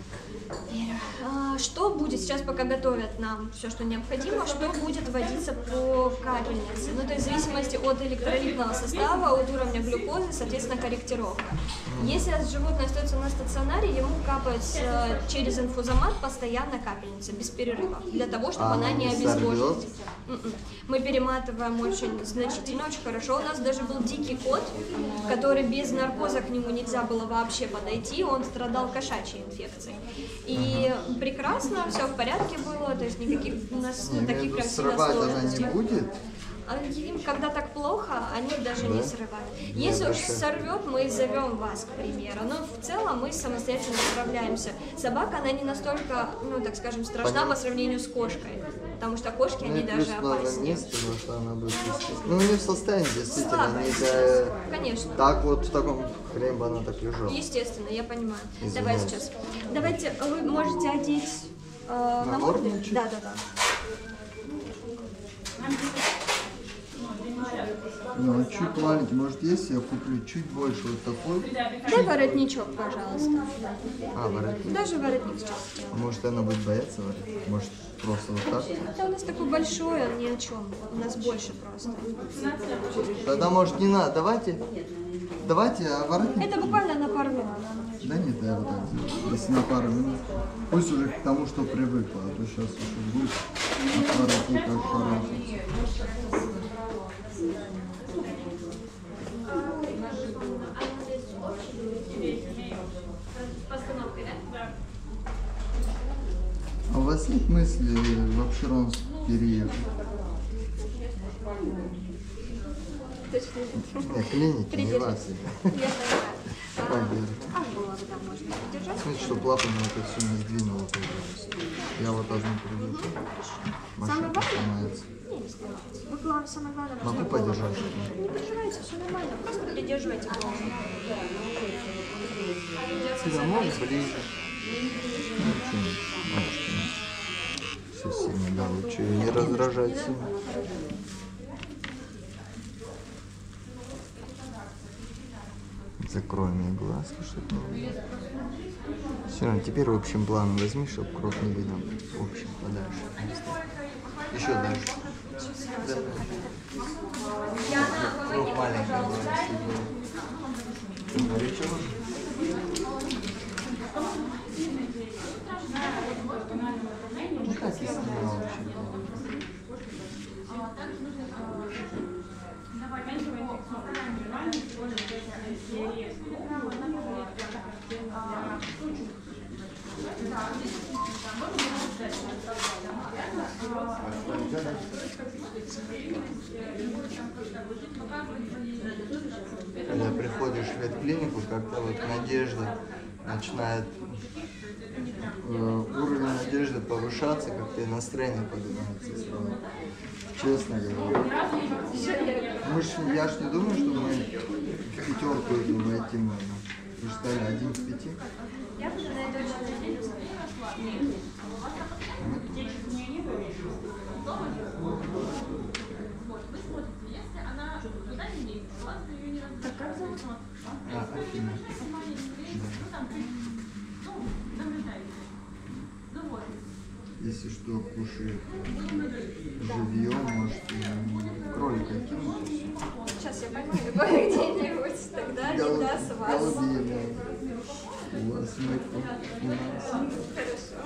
А, Что будет сейчас, пока готовят нам все, что необходимо, что будет вводиться по капельнице? Ну, то есть в зависимости от электролитного состава, от уровня глюкозы, соответственно, корректировка. Если животное остается на стационаре, ему капается э, через инфузомат постоянно капельница, без перерыва, для того, чтобы А она она не не обезвоживалась. сорвет? М-м. Мы перематываем очень значительно, очень хорошо. У нас даже был дикий кот, который без наркоза к нему нельзя было вообще подойти, он страдал кошачьей инфекцией. И прекрасно, все в порядке было, то есть никаких у нас Не, таких имею в прям виду, сильно срывать она сложностей. не будет? А им, когда так плохо, они даже не Да? срывают. Не Если уж обращаю. сорвет, мы зовем вас, к примеру. Но в целом мы самостоятельно справляемся. Собака, она не настолько, ну так скажем, страшна Понятно. по сравнению с кошкой. Потому что кошки, Ну они и даже плюс надо опаснее. место, потому что она будет вести. Ну не в состоянии, действительно, Слабая, не для... конечно. Так вот, в таком хрен бы она так лежала. Естественно, я понимаю. Извиняюсь. Давай сейчас. Давайте, вы можете одеть э, намордник? Намордничек? Да, да, да. Ну, чуть маленький, может, есть, я куплю чуть больше вот такой. Дай воротничок, пожалуйста. А, воротник. Даже воротник сейчас. А может, она будет бояться воротник? Может, просто вот так? Да у нас такой большой, он ни о чем. У нас больше просто. Тогда, может, не надо. Давайте, давайте, а воротник? Это буквально на пару минут. Да нет, я вот так сделаю. Если на пару минут. Пусть уже к тому, что привыкла, а то сейчас уже будет от воротника шарахаться. Постановкой, да? А у вас нет мысли в Обширанск переехать? Точно нет. Нет, клиники, не Придержи. вас. Я понимаю. А, Поддержи. а голову там можно придержать? Смотрите, чтобы лапы на это все не сдвинуло, пожалуйста. Я вот одну придержу. Самое Машина главное? сломается. Не, не сломается. Вы, главное, самое главное, Могу просто голову. подержать? что-то? Не переживайте, все нормально. Просто придерживайте голову. Тебя можешь ближе? Ну, почему? Бабушка, все сильно, да, лучше ее не раздражать сильно. Закрой мне глазки, чтобы не видно. Все равно, теперь общим планом возьми, чтобы кровь не видно. В общем, подальше. Еще дальше. Да. Кровь маленькая была. Горячо? Ну как я снимала вообще? Когда приходишь в ветклинику, как-то вот надежда начинает, э, уровень надежды повышаться, как-то и настроение поднимается сразу. Честно говоря. Мы ж, я ж не думаю, что мы в пятерку эту войти можно. Вы же сказали один к пяти. Я буду на это очень надеяться. Так, как зовут? А, Афина. Если что, кушает живьем, может, кролика кинуть. Сейчас я пойму любой где-нибудь, тогда Лида с вас. У вас нет, у нас. Хорошо.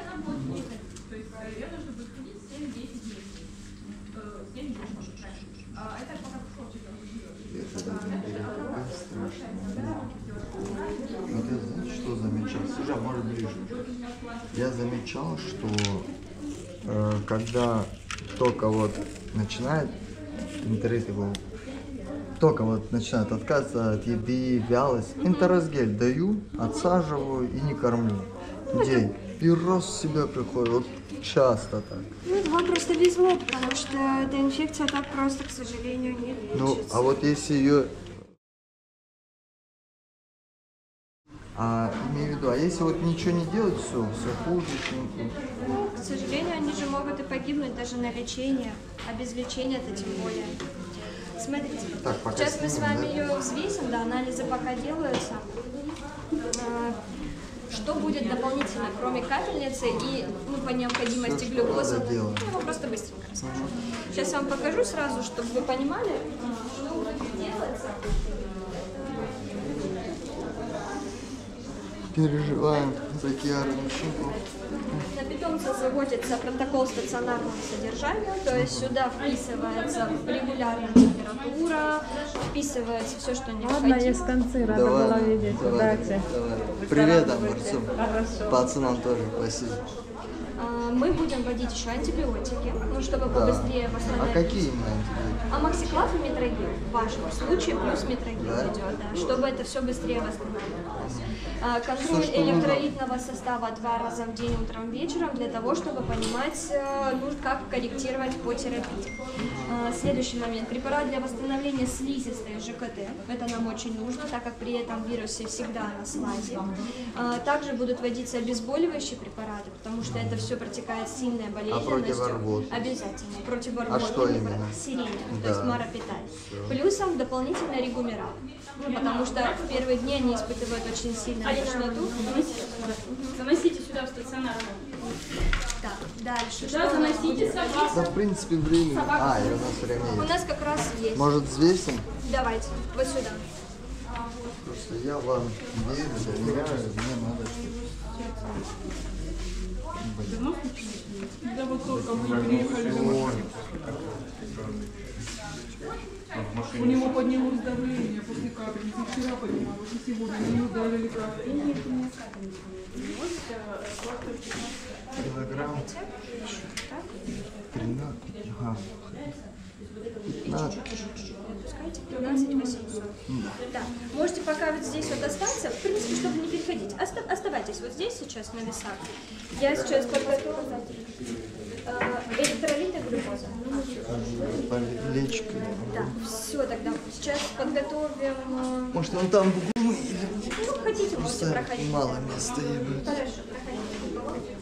Это такая страшная. Вот я, знаете, что замечал? Слушай, а может ближе? Я замечал, что э, когда только вот начинает интерес его, только вот начинает отказываться от еды, вялость, интеросгель даю, отсаживаю и не кормлю. День. И раз в себя приходит, вот часто так. Ну, вам просто везло, потому что эта инфекция так просто, к сожалению, не лечится. Ну, а вот если ее... А, имею в виду, а если вот ничего не делать, все, все хуже, чем... Ну, к сожалению, они же могут и погибнуть даже на лечение, а без лечения это тем более. Смотрите, Так, пока сейчас мы с снимем, вами да? ее взвесим, да, анализы пока делаются. А, Что будет дополнительно, кроме капельницы и, ну, по необходимости Всё, что глюкозы? надо делать. Я вам просто быстренько расскажу. Сейчас я вам покажу сразу, чтобы вы понимали, что будет делаться. Переживаем за Киару Мищенко. На питомца заводится протокол стационарного содержания, то есть сюда вписывается регулярная температура, вписывается все, что Ладно, есть необходимо. концы, рада Давай, была видеть. давай, Удачи. давай. Привет, Выздоравливайте. Артем. Хорошо. Пацанам тоже спасибо. А, Мы будем вводить еще антибиотики, ну, чтобы Да. побыстрее А восстановить. какие именно антибиотики? А максиклав и метрогил в вашем случае плюс метрогил Да? идет, да, чтобы это все быстрее восстанавливалось. А, Контроль Всё, что электролитного состава два раза в день, утром, вечером, для того, чтобы понимать, э, ну, как корректировать по терапии. А, Следующий момент. Препарат для восстановления слизистой ЖКТ. Это нам очень нужно, так как при этом вирусе всегда на слазе. А, Также будут вводиться обезболивающие препараты, потому что это все протекает сильная болезненностью. противорвот? Обязательно. Противорвот. А что именно? Сирень, то Да. есть маропиталь. Плюсом дополнительно регумерал. Ну, потому что в первые дни они испытывают очень сильную тошноту. Заносите сюда в стационарную. Так, дальше. Сюда заносите собак. Да, в принципе, время... А, и у нас время У есть. нас как раз есть. Может, взвесим? Давайте, вот сюда. Просто я вам верю, доверяю, мне надо что-то... Да вот только мы приехали. Ой, У него поднялось давление после капельницы. Вчера поднималось, и сегодня ему дали лекарства. килограмм. тринадцать. Ага. пятнадцать. Пускайте пятнадцать восемьсот. Да. Можете пока вот здесь вот остаться, в принципе, чтобы не переходить. Оста- оставайтесь вот здесь сейчас на весах. Я сейчас подготовлю э, электролиты глюкоза. Лечка. Да, все тогда. Сейчас подготовим. э, Может, он там в углу или... Ну, хотите, можете Просто проходить. мало места ебать. Хорошо, проходите.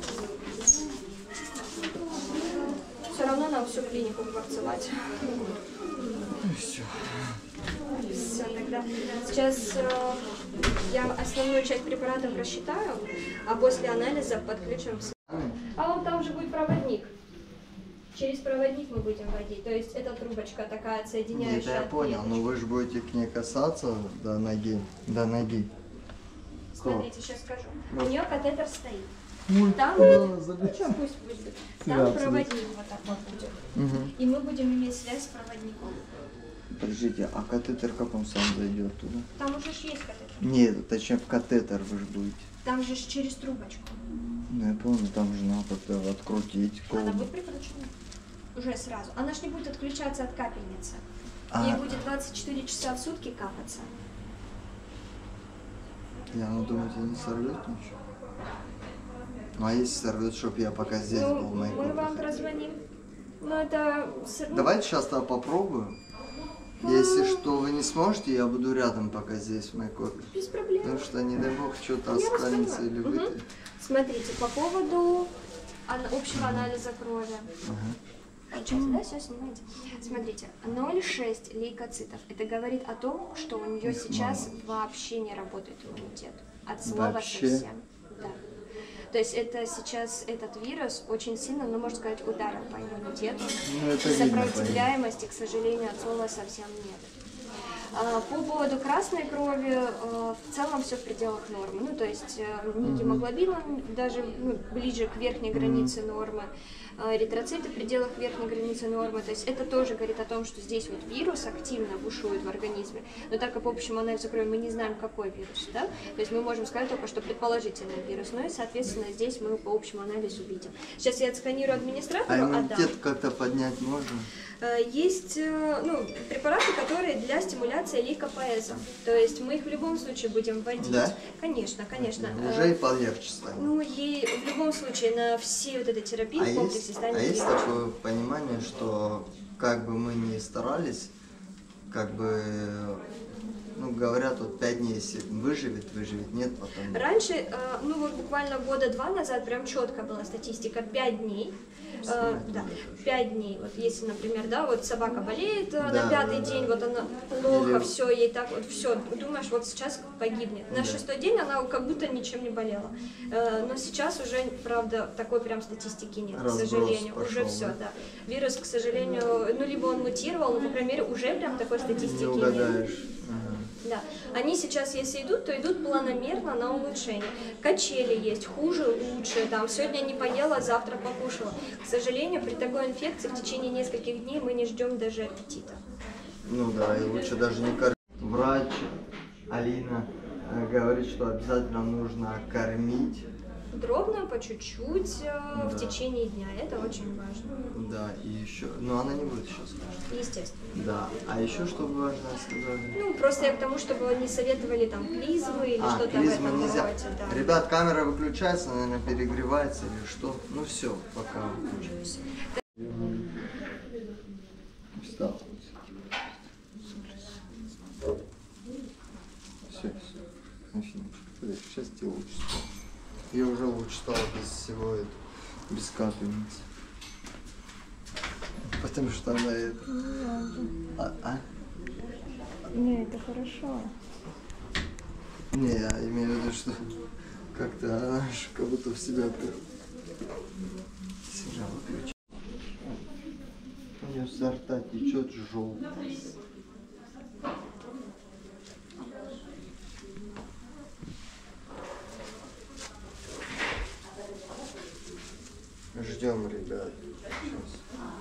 Все равно нам всю клинику кварцевать. Ну все. Все, тогда. Сейчас э, я основную часть препаратов рассчитаю, а после анализа подключим. с- А он там же будет проводник. Через проводник мы будем водить. То есть это трубочка такая соединяющая. Нет, я от понял, клеточек. но вы же будете к ней касаться до ноги. До ноги. Смотрите, сейчас скажу. Ну. У нее катетер стоит. Ой, Там, куда ну, она залетела? пусть будет. Да, Там абсолютно. проводник вот так вот будет. Угу. И мы будем иметь связь с проводником. Подождите, а катетер как он сам зайдет туда? Там уже ж есть катетер. Нет, точнее в катетер вы же будете. Там же ж через трубочку. Ну я помню, там же надо как-то открутить Она колбу. будет прикручена. Уже сразу. Она ж не будет отключаться от капельницы. А. Ей будет двадцать четыре часа в сутки капаться. Я ну думаете, не сорвет ничего? Ну а если сорвет, чтоб я пока здесь Ну, был в моей мы вам комнате? прозвоним. Ну это... с- ну, Давайте сейчас тогда попробую. Если что, вы не сможете, я буду рядом пока здесь, в моей копии. Без проблем. Потому что, не дай бог, что-то Я останется вас или поняла. выйдет. Мгм. Смотрите, по поводу ан- общего анализа крови. Получается, да, все снимаете? Смотрите, ноль целых шесть десятых лейкоцитов. Это говорит о том, что у нее Их сейчас мало. вообще не работает иммунитет. От слова Вообще? совсем. Да. То есть это сейчас этот вирус очень сильно, ну, можно сказать, ударил по иммунитету. Ну, это И видно, сопротивляемости, к сожалению, от слова совсем нет. А, По поводу красной крови, э, в целом все в пределах нормы. Ну, то есть э, ни гемоглобин, он даже ну, ближе к верхней границе нормы, э, эритроциты в пределах верхней границы нормы. То есть это тоже говорит о том, что здесь вот вирус активно бушует в организме. Но так как по общему анализу крови мы не знаем, какой вирус, да? То есть мы можем сказать только, что предположительный вирус. Ну и, соответственно, здесь мы по общему анализу видим. Сейчас я отсканирую А администратору, отдам. иммунитет как-то поднять можно? Э, Есть э, ну, препараты, которые для стимуляции лейкопоэза. То есть мы их в любом случае будем вводить. Да? Конечно, конечно. Уже и Э, полегче станет. Ну, ей в любом случае на все вот этой терапии А в комплексе есть, станет а есть легче. такое понимание, что как бы мы ни старались, как бы, ну, говорят, вот пять дней, если выживет, выживет, нет, потом... Раньше, э, ну вот буквально года два назад, прям четко была статистика, пять дней. Э, да, пять дней. Вот если, например, да, вот собака болеет, э, Да, на пятый да, день да. вот она плохо, Или- все, ей так вот, все, думаешь, вот сейчас погибнет. На Да. шестой день она как будто ничем не болела. Э, но сейчас уже, правда, такой прям статистики нет, Разброс к сожалению. пошел, Уже все, да? да. Вирус, к сожалению, ну либо он мутировал, но, по крайней мере, уже прям такой статистики Не нет. угадаешь. Ага. Да, они сейчас, если идут, то идут планомерно на улучшение. Качели есть, хуже, лучше. Там сегодня не поела, завтра покушала. К сожалению, при такой инфекции в течение нескольких дней мы не ждем даже аппетита. Ну да, и лучше даже не кормить. Врач Алина э, говорит, что обязательно нужно кормить. Дробно, по чуть-чуть, э, Да. в течение дня. Это очень важно. Да, и еще... Ну, она не будет сейчас, конечно. Естественно. Да. А еще что вы важно сказали? Ну, просто я к тому, чтобы не советовали там клизмы или А, что-то в клизму этом нельзя. роде. Да. Ребят, камера выключается, наверное, перегревается или что. Ну все, пока выключится. Встал. Все, все. Афиночка, подожди, сейчас тебе лучше стало. Я уже лучше стало без всего этого, без капельницы. Потому что она это... А, а? Не, это хорошо. Не, я имею в виду, что как-то она ж как будто в себя прям... Себя выключи. У нее со рта течет желтый. Ждем, ребят. Сейчас.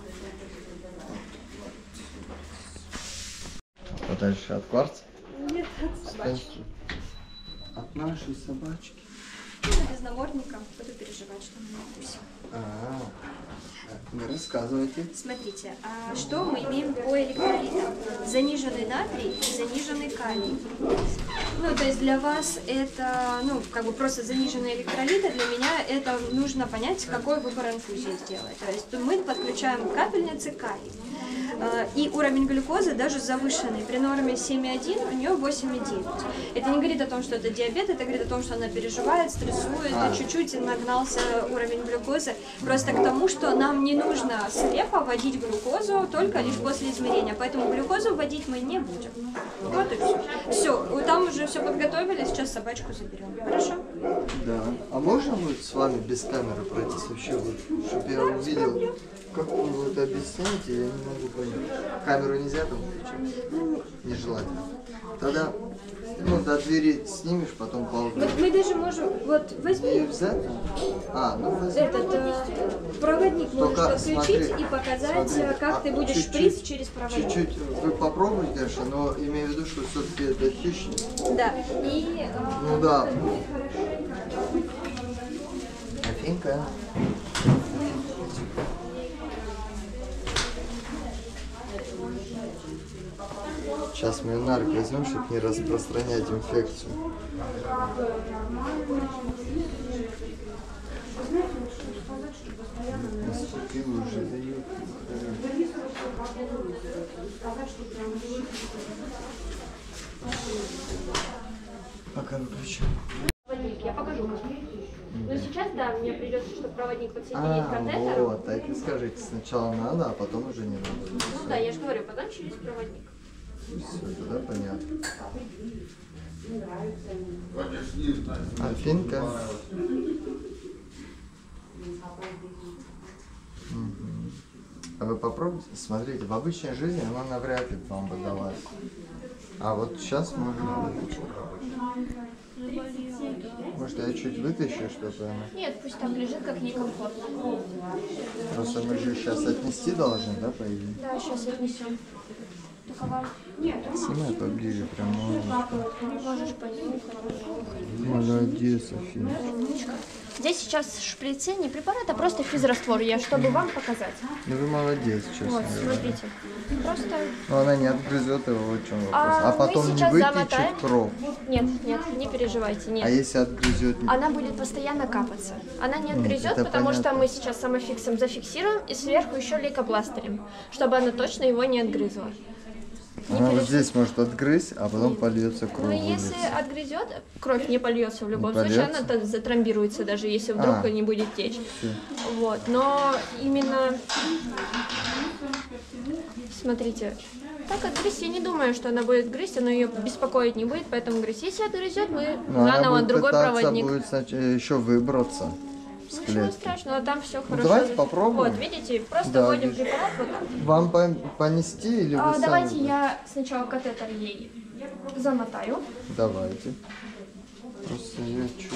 Подальше от кварца? Нет, от собачки. От нашей собачки. Ну, без намордника буду переживать, что она не укусит. А, ну рассказывайте. Смотрите, а что мы имеем по электролитам? Заниженный натрий и заниженный калий. Ну, то есть для вас это, ну, как бы просто заниженные электролиты, для меня это нужно понять, какой выбор инфузии сделать. То есть мы подключаем к капельнице калий. А, И уровень глюкозы даже завышенный. При норме семь и один, у нее восемь и девять. Это не говорит о том, что это диабет, это говорит о том, что она переживает, стрессует, А. чуть-чуть нагнался уровень глюкозы. Просто к тому, что нам не нужно слепо вводить глюкозу только лишь после измерения. Поэтому глюкозу вводить мы не будем. Вот и все. Все, там уже все подготовили, сейчас собачку заберем. Хорошо? Да. А можно мы с вами без камеры пройтись вообще, вот, чтобы я увидел, как вы вот объясняете, я не могу понять. Камеру нельзя там включить? Нежелательно. Тогда, ну, до двери снимешь, потом Вот положишь. мы даже можем, вот И возьми взять? А, ну возьми. этот э, проводник, можешь Только подключить смотри, и показать, смотри, э, как а ты будешь чуть-чуть, шприц через проводник. Чуть-чуть вы попробуйте, конечно, но имею в виду, что все-таки это хищник. Да. И э, Ну да. Афинка. Сейчас мы нарк возьмем, чтобы не распространять инфекцию. Наступил уже, дает. Пока выключу. Проводник, я покажу как. Но сейчас, да, мне придется, чтобы проводник подсоединить А, к катетеру. вот, так и скажите, сначала надо, а потом уже не надо. Ну да, я же говорю, потом через проводник. Все, тогда понятно. Афинка. Мгм. А вы попробуйте, смотрите, в обычной жизни она навряд ли вам бы далась. А вот сейчас можно. Может, я чуть вытащу, чтобы она... Нет, пусть так лежит, как некомфортно. Просто мы же сейчас отнести должны, да, по идее? Да, сейчас отнесем. Только вам... Нет, Снимай поближе, прям можно. можешь понюхать, понюхать. Молодец, Афина. Умничка. Здесь сейчас шприцы не препарат, а просто физраствор, я чтобы вам показать. Ну вы молодец, честно Вот, говоря. смотрите. Просто... Но она не отгрызет его, вот в чем вопрос. А А, потом мы не сейчас вытечет замотаем. кровь. Нет, нет, не переживайте, нет. А если отгрызет? Она будет постоянно капаться. Она не отгрызет, это потому понятно. что мы сейчас самофиксом зафиксируем и сверху еще лейкопластырем, чтобы она точно его не отгрызла. Не Она вот переж- здесь может отгрызть, а потом польется кровь. Ну, если выльется. отгрызет, кровь не польется в любом Не случае, польется? она то затромбируется, даже если вдруг А. не будет течь. Всё. Вот, но именно... Смотрите, так отгрызть, я не думаю, что она будет грызть, она ее беспокоить не будет, поэтому грызть. Если отгрызет, мы Но она заново будет другой пытаться проводник. будет снач- еще выбраться с Ничего клетки. страшного, там все хорошо. давайте попробуем. Вот, видите, просто Да, вводим вижу. препарат вот так. Вам по- понести или вы А, сами? давайте будете? я сначала катетер ей замотаю. Давайте. Просто я чуть...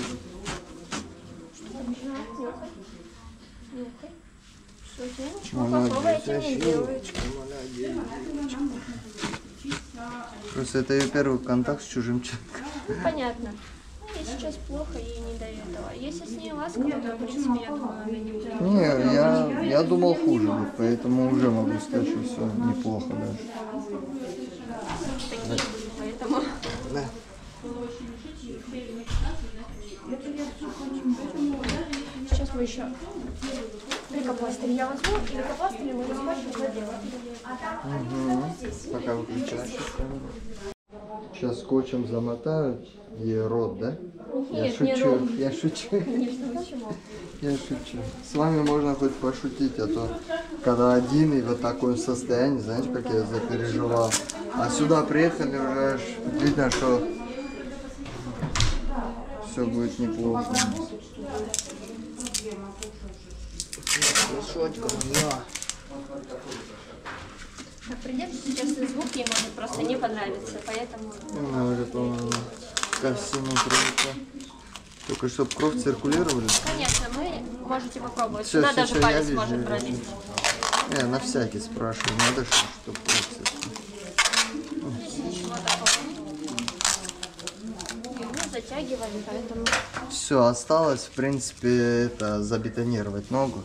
Нюхай. Нюхай. Что, девочка, Молодец, попробуйте мне, Афиночка, девочка. молодец, девочка. Просто это ее первый контакт с чужим человеком. Понятно. Ну, ей сейчас плохо, ей не до этого. Если с ней ласково, то, в принципе, я думаю, она не будет. Не, я, я думал хуже будет, поэтому уже могу сказать, что все неплохо даже. Такие, поэтому... Да. Сейчас мы еще лейкопластырь я возьму, и лейкопластырь мы скотчем заделаем. Угу. Пока выключаешь. Сейчас скотчем замотают ей рот, да? Я Нет, не шучу, рот. я шучу, Конечно, почему? я шучу. С вами можно хоть пошутить, а то когда один и вот такое состояние, знаете, как я запереживал. А сюда приехали уже аж видно, что все будет неплохо. Так, придется сейчас и звук ей может просто не понравиться, поэтому... Она уже, по-моему, ко всему привыкла. Только чтобы кровь циркулировала. Конечно, мы можете попробовать. Всё, Сюда всё, даже всё, я палец вижу, может я пролезть. вижу. Не, на всякий спрашиваю, надо, чтобы кровь циркулировала. Здесь ничего такого. Мы затягивали, поэтому... Все, осталось, в принципе, это забетонировать ногу.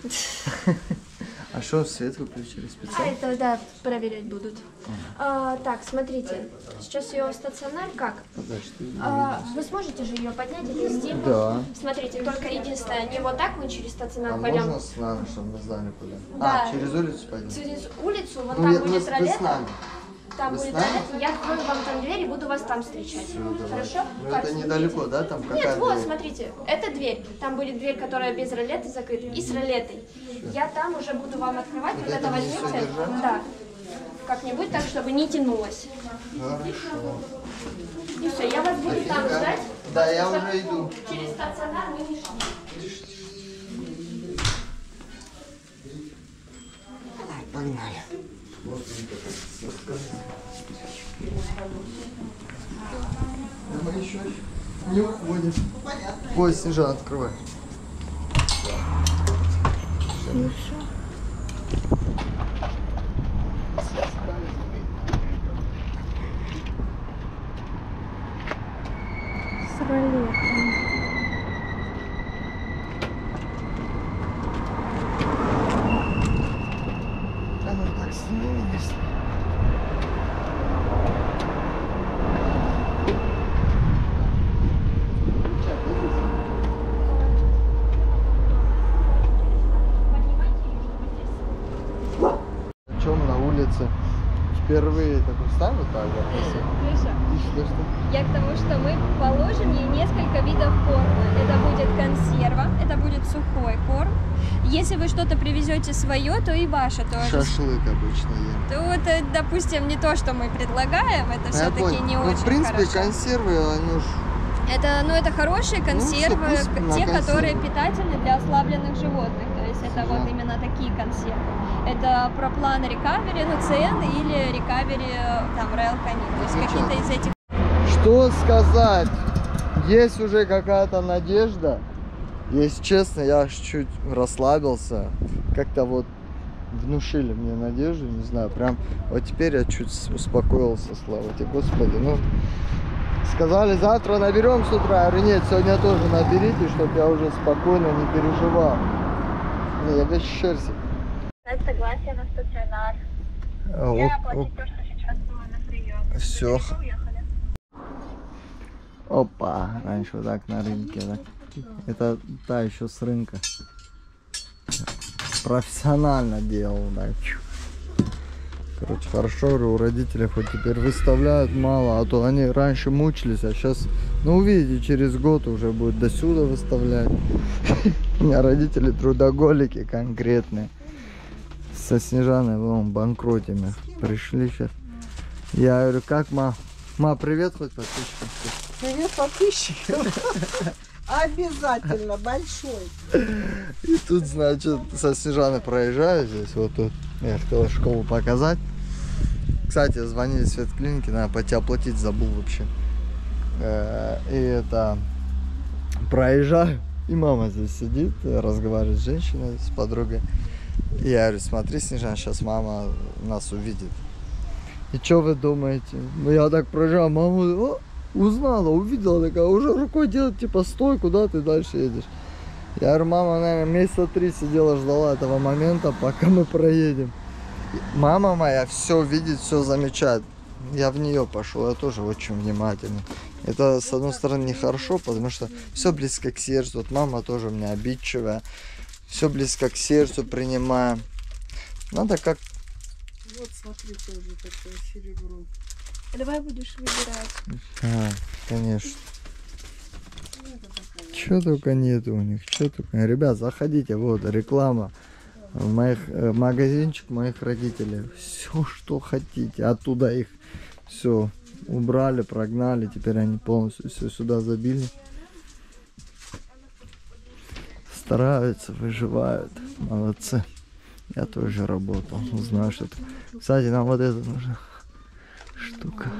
А что, свет выключили А специально? это, да, проверять будут. А, так, смотрите. Сейчас ее стационар как? Подожди. А, вы сможете же ее поднять и нести? Да. Смотрите, только единственное, не вот так мы через стационар А пойдем. можно с нами, чтобы мы знали куда? Да. А, через улицу пойдем? Через улицу, вот Ну, там я- будет вы, вы ролет. с нами. Там Вы с будет нами? ролет, я открою вам там дверь и буду вас там встречать. Всё, давай. Хорошо? Ну, Как, это недалеко, да? Там какая Нет, вот, дверь? смотрите, это дверь. Там будет дверь, которая без ролета закрыта, и с ролетой. Я там уже буду вам открывать, вот, Вот это это мне всё возьмете. держать? Да. Как-нибудь так, чтобы не тянулось. Хорошо. И все, я вас буду там Офигенно. ждать. Да, я уже иду. Через стационар мы не шли. Погнали. Да мы еще не уходим. Ой, Снежан, открывай. С ролетом. А ну так снизь. получается, впервые такой ставь вот так вот. Леша, Что, что? я к тому, что мы положим ей несколько видов корма. Это будет консерва, это будет сухой корм. Если вы что-то привезете свое, то и ваше тоже. Шашлык обычно ем. То вот, э, допустим, не то, что мы предлагаем, это Я все-таки понял. не Ну, очень в принципе, хорошо. консервы, они уж... Это, ну, это хорошие консервы, Ну, всё, пусть те, на которые консервы. питательны для ослабленных животных. То есть это вот Ага. именно такие консервы. Это проплан Recovery, ну, си эн или Recovery, там, Royal Canin. То есть Замечательно. какие-то из этих. Что сказать? Есть уже какая-то надежда. Если честно, я аж чуть расслабился. Как-то вот внушили мне надежду, не знаю, прям вот теперь я чуть успокоился, слава тебе, Господи. Ну, сказали, завтра наберем с утра. Я говорю, нет, сегодня тоже наберите, чтобы я уже спокойно не переживал. Не, я весь шерсть. Дать согласие на стационар. Я оплатить то, что сейчас было на прием. Все. Уехали. Опа, раньше вот так на рынке, да. Это та еще с рынка. Профессионально делал, да. Короче, хорошо, говорю, у родителей хоть теперь выставляют мало, а то они раньше мучились, а сейчас, ну увидите, через год уже будет до сюда выставлять. У меня родители трудоголики конкретные. Со Снежаной, вон, банкротами пришли сейчас. Я говорю, как, ма? Ма, привет хоть подписчикам. Привет, подписчикам. Обязательно, большой. И тут, значит, со Снежаной проезжаю здесь, вот тут. Я хотела школу показать. Кстати, звонили с ветклиники, надо пойти оплатить, забыл вообще. И это, проезжаю, и мама здесь сидит, разговаривает с женщиной, с подругой. И я говорю, смотри, Снежана, сейчас мама нас увидит. И что вы думаете? Ну я так проезжаю, мама, о, узнала, увидела, такая, уже рукой делает, типа, стой, куда ты дальше едешь? Я говорю, мама, наверное, месяца три сидела, ждала этого момента, пока мы проедем. Мама моя все видит, все замечает. Я в нее пошел, я тоже очень внимательный. Это, с одной стороны, нехорошо, потому что все близко к сердцу. Вот мама тоже у меня обидчивая. Все близко к сердцу принимаем. Надо как... Вот смотри, тоже такое серебро. Давай будешь выбирать. А, конечно. Что только нету у них, что только. Ребят, заходите, вот реклама. Моих, э, магазинчик моих родителей. Все, что хотите. Оттуда их все убрали, прогнали. Теперь они полностью все сюда забили. Стараются, выживают. Молодцы. Я тоже работал. Знаю, что это. Кстати, нам вот это нужна штука.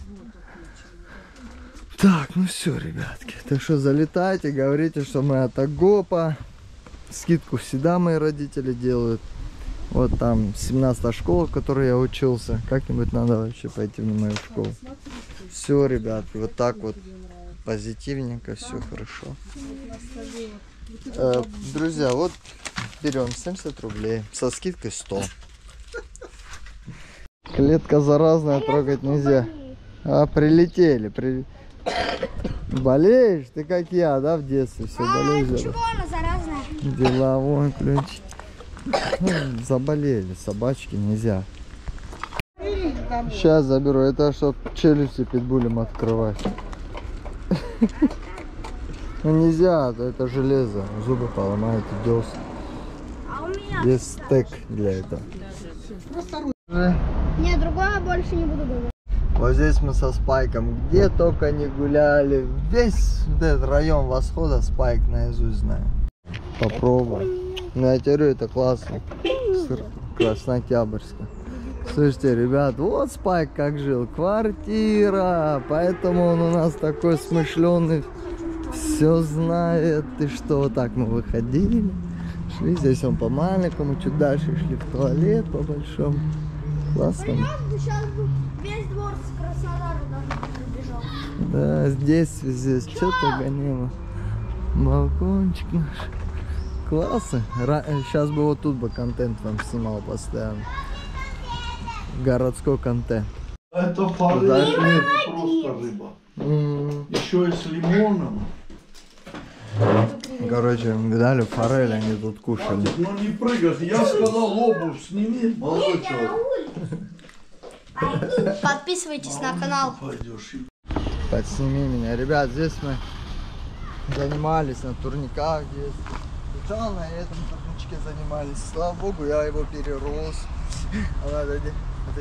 Так, ну все, ребятки. Так что залетайте, говорите, что мы от Агопа. Скидку всегда мои родители делают. Вот там семнадцатая школа, в которой я учился. Как-нибудь надо вообще пойти в мою школу. Все, ребятки, вот так вот позитивненько, все хорошо. Э, друзья, вот берем семьдесят рублей. Со скидкой сто. Клетка заразная, трогать нельзя. А, прилетели. При... Болеешь? Ты как я, да, в детстве все болеешь? Чего она заразная? Деловой ключ. Ну, заболели, собачки нельзя. Сейчас заберу, это чтоб челюсти питбулем открывать. Ну нельзя, а то это железо, зубы поломают, десна. А у меня... Есть стек для этого. Нет, другого больше не буду говорить. Вот здесь мы со Спайком где только не гуляли. Весь этот район Восхода Спайк наизусть знаю. Попробуй. Ну я тебе говорю, это классно. С Краснооктябрьска. Слушайте, ребят, вот Спайк как жил. Квартира. Поэтому он у нас такой смышленый. Все знает. И что, вот так мы выходили. Шли здесь он по маленькому. Чуть дальше шли в туалет по большому. Классно. Сейчас весь двор с Краснодара даже прибежал. Да, здесь, здесь что-то гонимо. Балкончик наш. Классно. Ра Сейчас бы вот тут бы контент вам снимал постоянно. Городской контент. Это форель, просто рыба. М-м. Еще и с лимоном. Короче, видали, форель они тут кушали. Ну не прыгай, я сказал обувь сними, молодой человек. Подписывайтесь на канал. Пойдешь. Подсними меня. Ребят, здесь мы занимались на турниках здесь. Сначала на этом турничке занимались. Слава богу, я его перерос. Ладно, иди.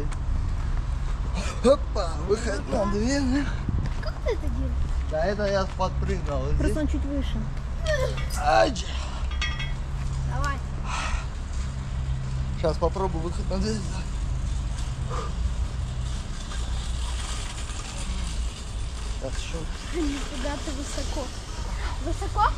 Опа, выход на дверь. Как ты это делаешь? Да, это я подпрыгнул. Вот Просто здесь. он чуть выше. Ай, Давай. сейчас попробую выход на дверь. Так, что? Нифига ты высоко. Высоко?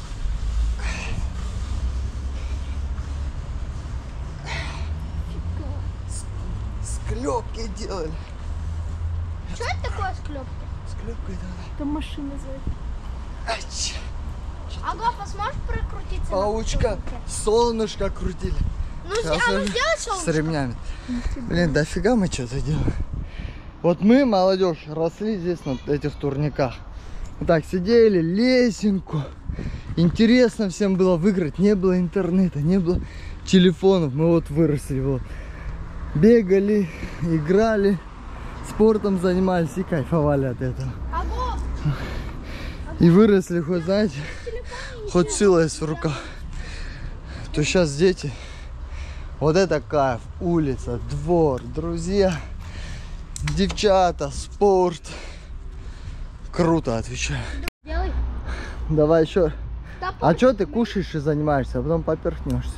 Склепки делали. Что это такое склепки? Склепкой это. Это машина зовет. Ай, чё. Ага, посмотришь прокрутиться? Паучка, солнышко крутили. Ну, Сейчас а ну уже сделай с солнышко. ремнями. Блин, дофига мы что-то делаем. Вот мы, молодежь, росли здесь на этих турниках. Вот так сидели, лесенку. Интересно всем было выиграть. Не было интернета, не было телефонов. Мы вот выросли, вот. Бегали, играли, спортом занимались и кайфовали от этого. Ага. И выросли, хоть, знаете, хоть сила есть в руках. То сейчас дети. Вот это кайф. Улица, двор, друзья, девчата, спорт. Круто, отвечаю. Делай. Давай еще. Топор. А что ты кушаешь и занимаешься, а потом поперхнешься?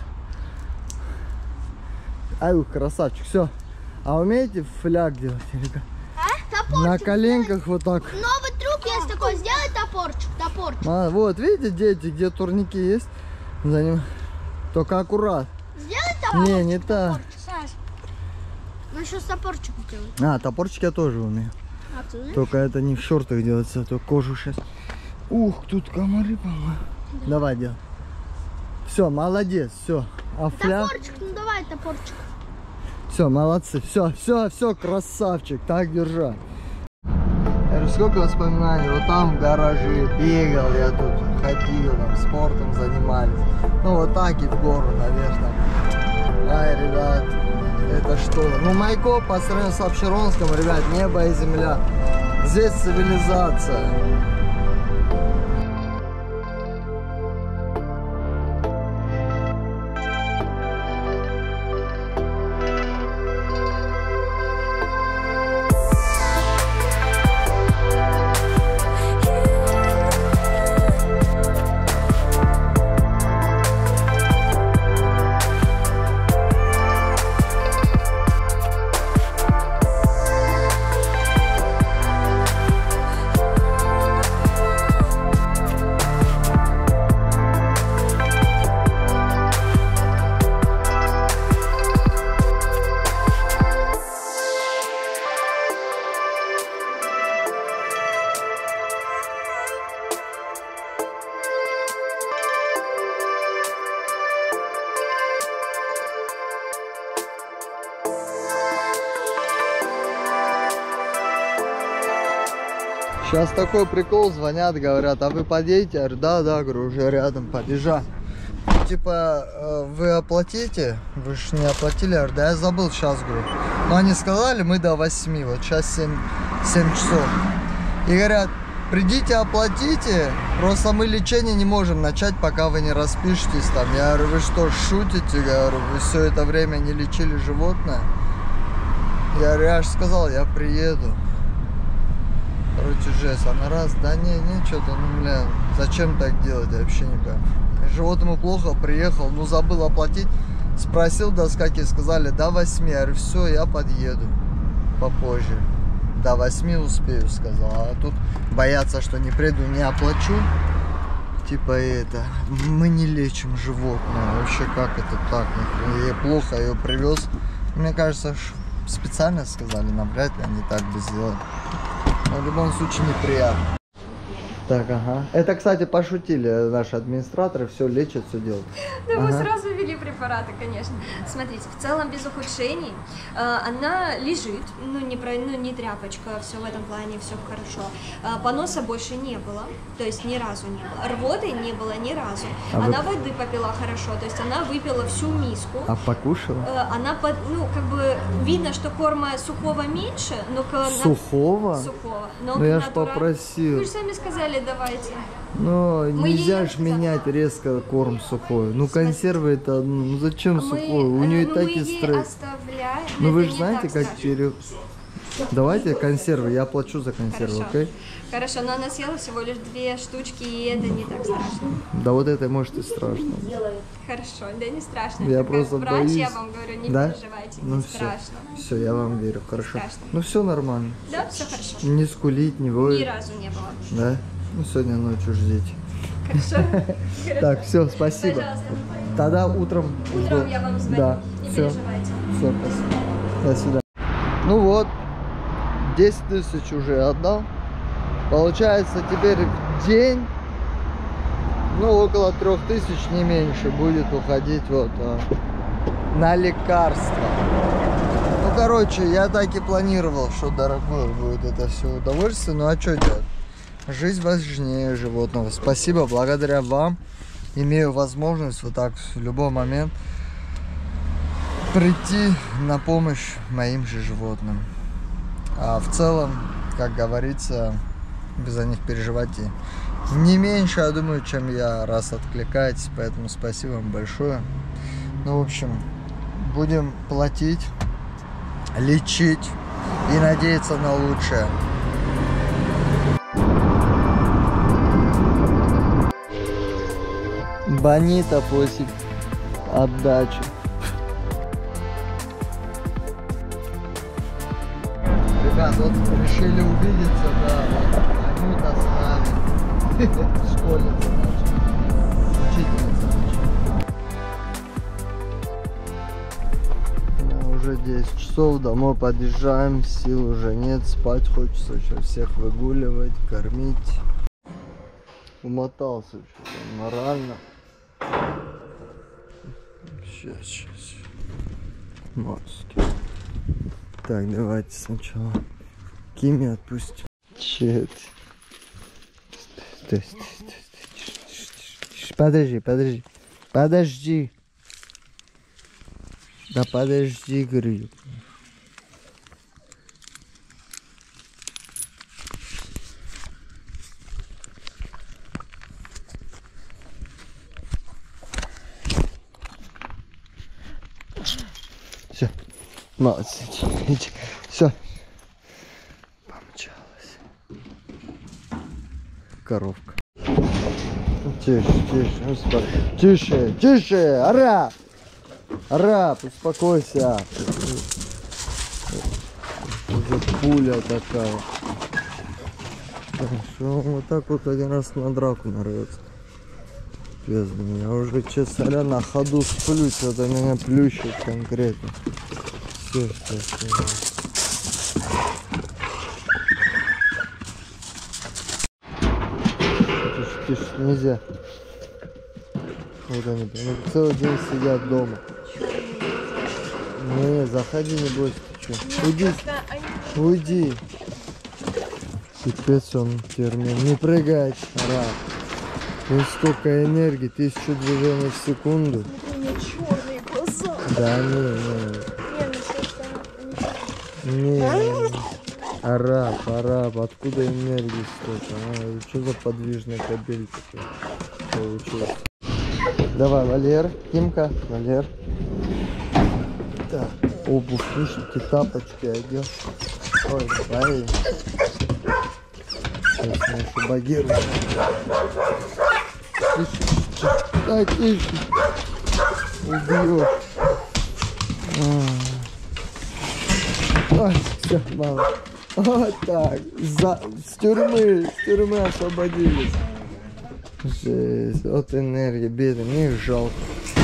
Ай, ух, красавчик, все. А умеете фляг делать, ребят? А? Топорчик. На коленках вот так. Новый трюк есть такой. Сделай топорчик. Топорчик. А, вот, видите, дети, где турники есть? За ним. Только аккурат. Сделай топорчик. Не, не так. Саш. Ну еще с топорчик сделай. А, топорчик я тоже умею. А ты знаешь? Только это не в шортах делается, а то кожу сейчас. Ух, тут комары, по-моему. Давай, делай. Все, молодец, все. А фляг? Топорчик, ну давай топорчик. Все, молодцы. Все, все, все, красавчик. Так держать. Я говорю, сколько воспоминаний. Вот там в гараже бегал я тут, ходил, там, спортом занимались. Ну, вот так и в гору, наверное. Ай, ребят, это что? Ну, Майкоп по сравнению с Апшеронском, ребят, небо и земля. Здесь цивилизация. Сейчас такой прикол, звонят, говорят, а вы подъедете? Я говорю, да, да, говорю, уже рядом, побежал. Типа, э, вы оплатите? Вы же не оплатили? Я говорю, да я забыл сейчас, говорю. Но они сказали, мы до восьми, вот сейчас семь, семь часов. И говорят, придите, оплатите, просто мы лечение не можем начать, пока вы не распишетесь там. Я говорю, вы что, шутите? Я говорю, вы все это время не лечили животное? Я говорю, я же сказал, я приеду. Короче, жесть, она раз, да не, не, что-то, ну, бля, зачем так делать, я вообще не понимаю. Животному плохо, приехал, ну, забыл оплатить, спросил до скольки, сказали, до восьми, я говорю, все, я подъеду попозже, до восьми успею, сказал, а тут боятся, что не приеду, не оплачу, типа это, мы не лечим животное, вообще как это так, ей плохо, ее привез, мне кажется, специально сказали, навряд ли они так бы сделали. Но в любом случае неприятно. Так, ага. Это, кстати, пошутили наши администраторы, все лечат, все делают. Да, мы Ага. сразу ввели препараты, конечно. Смотрите, в целом без ухудшений. Э, Она лежит, ну не, про, ну не тряпочка, все в этом плане, все хорошо. Э, Поноса больше не было, то есть ни разу не было. Рвоты не было ни разу. А вы- Она воды попила хорошо, то есть она выпила всю миску. А покушала? Э, Она, под, ну как бы видно, что корма сухого меньше, но... к- на- Сухого? Сухого. Но Ну я ж натура- попросил. Вы же сами сказали, давайте. Но Мы нельзя ей ж менять резко корм сухой. Ну консервы это, ну зачем Мы, сухой? У э, нее и ну, так мы и ей стресс. оставляем. Ну это вы же не знаете, так как страшно. пере... Давайте консервы, я плачу за консервы, Хорошо. окей? Хорошо, но она съела всего лишь две штучки, и это не так страшно. Да вот это может и страшно. Хорошо, да не страшно. Я Как просто врач, боюсь. я вам говорю, не Да? переживайте, Ну не все, страшно. все, я вам верю, хорошо. Страшно. Ну все нормально. Да, все хорошо. Не скулить, не Ни воет. разу не было. Да? Ну сегодня ночью ждите. Хорошо? Так, все, спасибо. Пожалуйста. Тогда утром. Утром я вам звоню. Да, Не все. переживайте. Все, спасибо. До свидания. Ну вот, десять тысяч уже отдал. Получается теперь в день, ну около трех тысяч, не меньше, будет уходить вот а, на лекарства. Ну короче, я так и планировал, что дорогое будет это все удовольствие. Ну а что делать? Жизнь важнее животного. Спасибо, благодаря вам имею возможность вот так в любой момент прийти на помощь моим же животным. А в целом, как говорится, без за них переживайте не меньше, я думаю, чем я, раз откликаетесь. Поэтому спасибо вам большое. Ну, в общем, будем платить, лечить и надеяться на лучшее. Бонита после отдачи. Ребят, вот решили увидеться, да, вот, Анюта с нами, школьница наша, учительница наша. Ну, уже десять часов, домой подъезжаем, сил уже нет, спать хочется, еще всех выгуливать, кормить. Умотался что-то морально. Сейчас, сейчас. Маски. Так, давайте сначала Кими отпустим. Че это? Стой, стой, стой, стой. Подожди, подожди. Подожди. Да подожди, говорю. Все. Молодец. Все. Помчалась. Коровка. Тише, тише, успокойся. Тише, тише, араб! Араб, успокойся. Это пуля такая. Так, что он вот так вот один раз на драку нарвется. Пиздец, я уже, честно говоря, на ходу сплю, что-то меня плющит конкретно. Все, все, все. Тише, тише, нельзя. Вот они, они целый день сидят дома. Не, заходи, не бойся, ты что. Уйди, уйди. Пипец он термин. Не прыгай, рад. Тут столько энергии, тысячу движений в секунду. У меня черные глаза. Да не, не. Не, не, не. Араб, араб, откуда энергии столько? А, что за подвижный кабель такой получился? Давай, Валер, Кимка, Валер. Так, обувь, слушайте, тапочки одел. Ой, давай. Сейчас нашу багиру. Тише, тише. Да, тише. Убьешь. Ой, все, мало. Вот так. За... С тюрьмы, с тюрьмы освободились. Жесть, вот энергия, бедный, мне их жалко.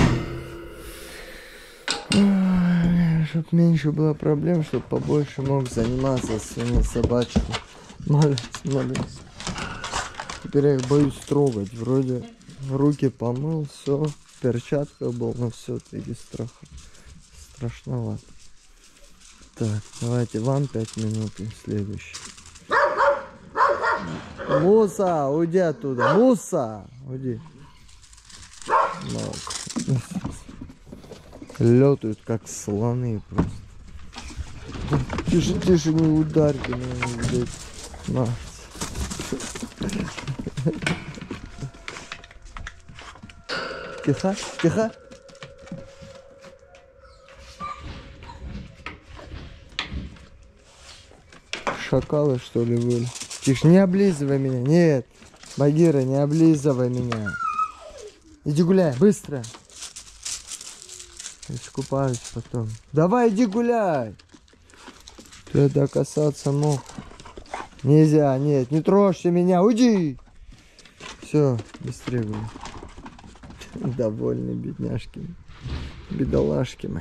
Чтоб меньше было проблем, чтоб побольше мог заниматься своими собачками. Молодец, молодец. Теперь я их боюсь трогать. Вроде руки помыл, все, в перчатках был, но все-таки страх. Страшновато. Так, давайте вам пять минут и следующий. Муса, уйди оттуда. Муса, уйди. Летают как слоны просто. Тише, тише, не ударьте меня, блядь. На. Тихо, тихо. Шакалы, что ли, были? Тише, не облизывай меня. Нет, Багира, не облизывай меня. Иди гуляй, быстро. Искупаюсь потом. Давай, иди гуляй. Ты докасаться мог. Нельзя, нет, не трожьте меня, уйди. Все, быстрее гуляй. Довольны бедняжки. Бедолашки мои.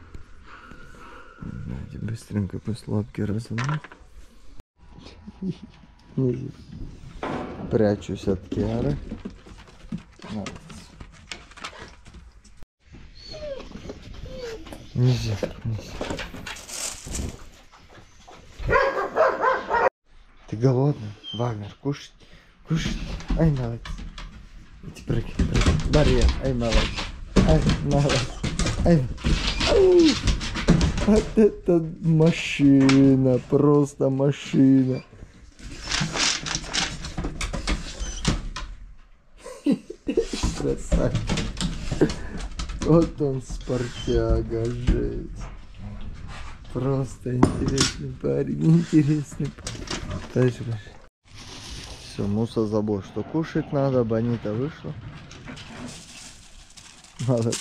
Давайте быстренько пусть лапки разомнут. Прячусь от Киары. Нельзя, нельзя. Ты голодный? Вагнер, кушать, кушать. Ай, молодец. Иди прыгай, прыгай. Барьер, ай, молодец. Ай, молодец. Ай. Ай. Вот это машина, просто машина. Красавец. Вот он, спортяга, жесть. Просто интересный парень, интересный парень. Все, Муса забыл, что кушать надо, Бонита вышла. Молодец.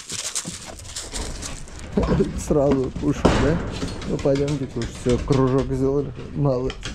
Сразу кушать, да? Ну пойдемте кушать. Все, кружок сделали. Молодец.